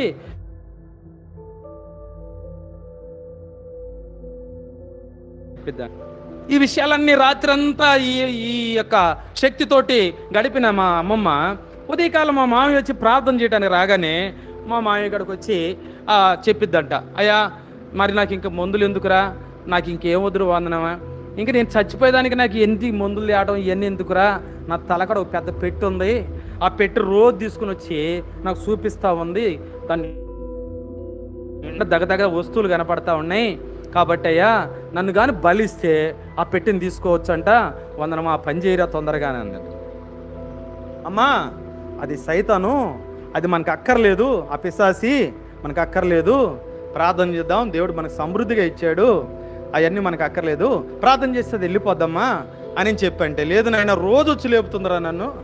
ఈ విషయాలన్నీ రాత్రంతా ఈ ఈ యొక్క శక్తితోటి గడిపిన మా అమ్మమ్మ ఉదయకాలం మా మామయ్య వచ్చి ప్రార్థన చేయడానికి రాగానే మా మామయ్య గడికి వచ్చి చెప్పిద్దంట, అయ్యా మరి నాకు ఇంకా మందులు ఎందుకురా, నాకు ఇంకేం వద్దురు వందనమా, ఇంకా నేను చచ్చిపోయేదానికి నాకు ఎన్ని మందులు తేవడం ఇవన్నీ ఎందుకురా, నా తలకడ ఒక పెద్ద పెట్టి ఉంది, ఆ పెట్టి రోజు తీసుకుని వచ్చి నాకు చూపిస్తూ ఉంది, దాన్ని దగ్గర దగ్గర వస్తువులు కనపడతా ఉన్నాయి, కాబట్టి అయ్యా నన్ను కానీ బలిస్తే ఆ పెట్టిని తీసుకోవచ్చు అంట, వందనమా ఆ పని చేయరా తొందరగానే అన్నాడు. అమ్మా అది సైతాను, అది మనకు అక్కర్లేదు, ఆ పిశాసి మనకు అక్కర్లేదు, ప్రార్థన చేద్దాం, దేవుడు మనకు సమృద్ధిగా ఇచ్చాడు, అవన్నీ మనకు అక్కర్లేదు, ప్రార్థన చేస్తే అది వెళ్ళిపోద్దమ్మా అని చెప్పంటే, లేదు నాయన రోజు వచ్చి లేపుతుందిరా నన్ను,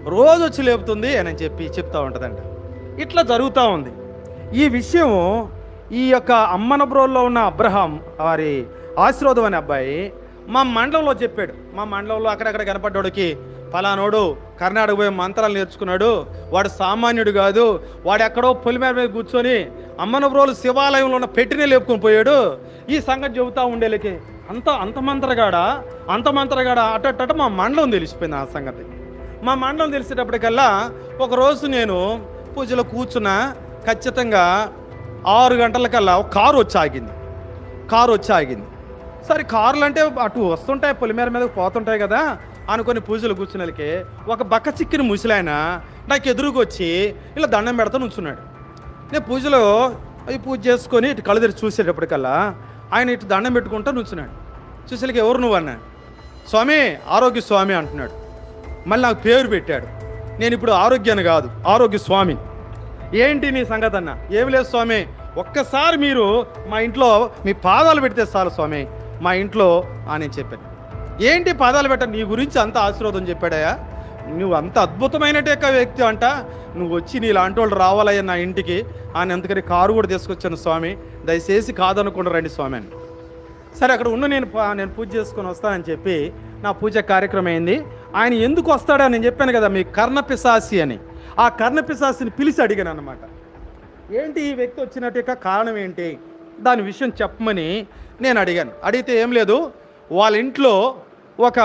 రోజు వచ్చి లేపుతుంది అని చెప్పి చెప్తూ ఉంటుందంట. ఇట్లా జరుగుతూ ఉంది. ఈ విషయం ఈ యొక్క అమ్మనబ్రోల్లో ఉన్న అబ్రహాం వారి ఆశీర్వాదం అనే అబ్బాయి మా మండలంలో చెప్పాడు. మా మండలంలో అక్కడక్కడ కనపడ్డాడికి ఫలానోడు కర్ణాటక పోయి మంత్రాలు నేర్చుకున్నాడు, వాడు సామాన్యుడు కాదు, వాడు ఎక్కడో పొలిమేర మీద కూర్చొని అమ్మనబ్రోలు శివాలయంలో ఉన్న పెట్టినే లేపుకొని పోయాడు. ఈ సంగతి చెబుతూ ఉండేలకి అంత అంత మంత్రగాడ అంత మంత్రగాడ అటట్ట మా మండలం తెలిసిపోయింది. ఆ సంగతి మా మండలం తెలిసేటప్పటికల్లా ఒకరోజు నేను పూజలో కూర్చున్నా. ఖచ్చితంగా ఆరు గంటలకల్లా ఒక కారు వచ్చి ఆగింది. కారు వచ్చి ఆగింది సరే కారులు అంటే అటు వస్తుంటాయి, పొలిమేర మీదకి పోతుంటాయి కదా అనుకొని పూజలు కూర్చున్నలకి ఒక బక్క చిక్కిన ముసలాయన నాకు ఎదురుకు వచ్చి ఇలా దండం పెడతా నుంచున్నాడు. నేను పూజలో అవి పూజ చేసుకొని ఇటు కళ్ళు తెరిచి చూసేటప్పటికల్లా ఆయన ఇటు దండం పెట్టుకుంటూ నుంచున్నాడు. చూసేలకి ఎవరు నువ్వు అన్నా, స్వామి ఆరోగ్య స్వామి అంటున్నాడు. మళ్ళీ నాకు పేరు పెట్టాడు. నేను ఇప్పుడు ఆరోగ్యాన్ని కాదు ఆరోగ్య స్వామి. ఏంటి నీ సంగతి అన్న? ఏమి లేదు స్వామి, ఒక్కసారి మీరు మా ఇంట్లో మీ పాదాలు పెడితే చాలు స్వామి మా ఇంట్లో అని చెప్పాను. ఏంటి పాదాలు పెట్ట, నీ గురించి అంత ఆశీర్వాదం చెప్పాడయా, నువ్వు అంత అద్భుతమైనటే వ్యక్తి అంట, నువ్వు వచ్చి నీ లాంటి వాళ్ళు రావాలయ్యా నా ఇంటికి అని అందుకని కారు కూడా తీసుకొచ్చాను స్వామి, దయచేసి కాదనుకుండా రండి స్వామి అని. సరే అక్కడ ఉన్న నేను నేను పూజ చేసుకొని వస్తానని చెప్పి నా పూజ కార్యక్రమం అయింది. ఆయన ఎందుకు వస్తాడని నేను చెప్పాను కదా మీ కర్ణపిశాసి అని. ఆ కర్ణపిశాసిని పిలిచి అడిగాను అన్నమాట. ఏంటి ఈ వ్యక్తి వచ్చినట్టు కారణం ఏంటి, దాని విషయం చెప్పమని నేను అడిగాను. అడిగితే ఏం లేదు, వాళ్ళ ఇంట్లో ఒక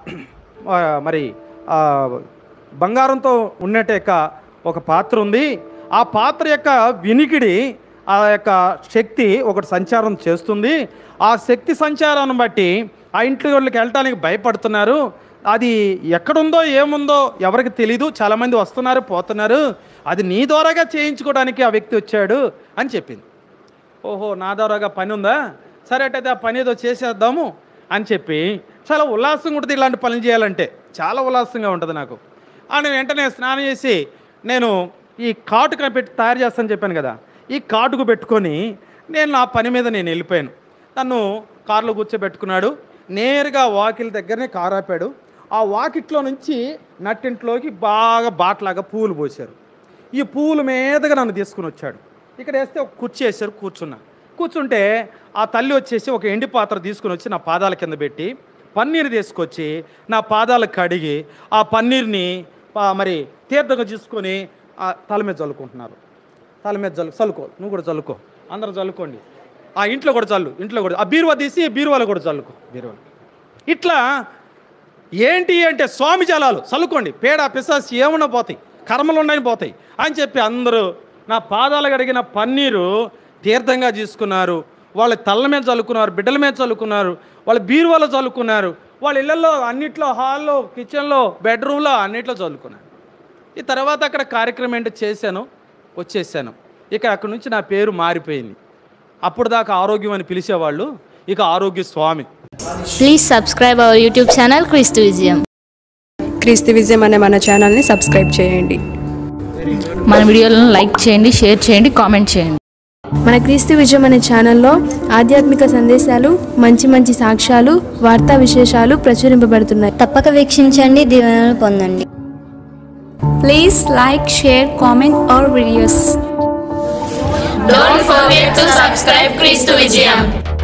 మరి బంగారంతో ఉన్నట్టు ఒక పాత్ర ఉంది. ఆ పాత్ర యొక్క వినికిడి ఆ యొక్క శక్తి ఒకటి సంచారం చేస్తుంది. ఆ శక్తి సంచారాన్ని బట్టి ఆ ఇంట్లో వాళ్ళకి వెళ్ళటానికి భయపడుతున్నారు. అది ఎక్కడుందో ఏముందో ఎవరికి తెలీదు, చాలామంది వస్తున్నారు పోతున్నారు, అది నీ ద్వారాగా చేయించుకోవడానికి ఆ వ్యక్తి వచ్చాడు అని చెప్పింది. ఓహో నా ద్వారాగా పని ఉందా, సరే అయితే ఆ పని ఏదో చేసేద్దాము అని చెప్పి చాలా ఉల్లాసంగా ఉంటుంది. ఇలాంటి పనులు చేయాలంటే చాలా ఉల్లాసంగా ఉంటుంది నాకు. నేను వెంటనే స్నానం చేసి నేను ఈ కాటుకు పెట్టి తయారు చేస్తానని చెప్పాను కదా, ఈ కాటుకు పెట్టుకొని నేను నా పని మీద నేను వెళ్ళిపోయాను. నన్ను కారులో కూర్చోబెట్టుకున్నాడు. నేరుగా వాకిలి దగ్గరనే కారు ఆపాడు. ఆ వాకిట్లో నుంచి నట్టింట్లోకి బాగా బాట్లాగా పువ్వులు పోసారు. ఈ పువ్వుల మీదగా నన్ను తీసుకుని వచ్చాడు. ఇక్కడ వేస్తే ఒక కుర్చీ వేసారు, కూర్చున్నా. కూర్చుంటే ఆ తల్లి వచ్చేసి ఒక ఎండి పాత్ర తీసుకుని వచ్చి నా పాదాల కింద పెట్టి పన్నీరు తీసుకొచ్చి నా పాదాలకు కడిగి ఆ పన్నీర్ని మరి తీర్థంగా తీసుకొని ఆ తల మీద చల్లుకుంటున్నారు. తల మీద చల్లు చల్లుకో నువ్వు కూడా చల్లుకో, అందరూ చల్లుకోండి, ఆ ఇంట్లో కూడా చల్లు, ఇంట్లో కూడా ఆ బీరువా తీసి బీరువాలో కూడా చల్లుకో, బీరువా. ఇట్లా ఏంటి అంటే స్వామి జలాలు చల్లుకోండి, పేడ పిశాసి ఏమన్నా పోతాయి, కర్మలు ఉన్నాయని పోతాయి అని చెప్పి అందరూ నా పాదాలు కడిగిన పన్నీరు తీర్థంగా తీసుకున్నారు. వాళ్ళ తల్ల మీద చల్లుకున్నారు, బిడ్డల మీద చల్లుకున్నారు, వాళ్ళ బీరువాలో చల్లుకున్నారు, వాళ్ళ ఇళ్లలో అన్నిట్లో, హాల్లో, కిచెన్లో, బెడ్రూమ్లో అన్నిట్లో చల్లుకున్నారు. ఈ తర్వాత అక్కడ కార్యక్రమం ఏంటో చేశాను, వచ్చేసాను. ఇక అక్కడి నుంచి నా పేరు మారిపోయింది. అప్పుడు దాకా ఆరోగ్యం అని పిలిచేవాళ్ళు, ఇక Arogya Swamy. Please subscribe our YouTube channel క్రీస్తు విజయం. క్రీస్తు విజయం అనే మన ఛానల్ని సబ్స్క్రైబ్ చేయండి. మన వీడియోలను లైక్ చేయండి, షేర్ చేయండి, కామెంట్ చేయండి. మన క్రీస్తు విజయం అనే ఛానల్లో ఆధ్యాత్మిక సందేశాలు, మంచి మంచి సాక్ష్యాలు, వార్తా విశేషాలు ప్రచురింపబడుతున్నాయి. తప్పక వీక్షించండి, దీవెనలు పొందండి. Please like, share, comment our videos. Don't forget to subscribe Christu Vijayam.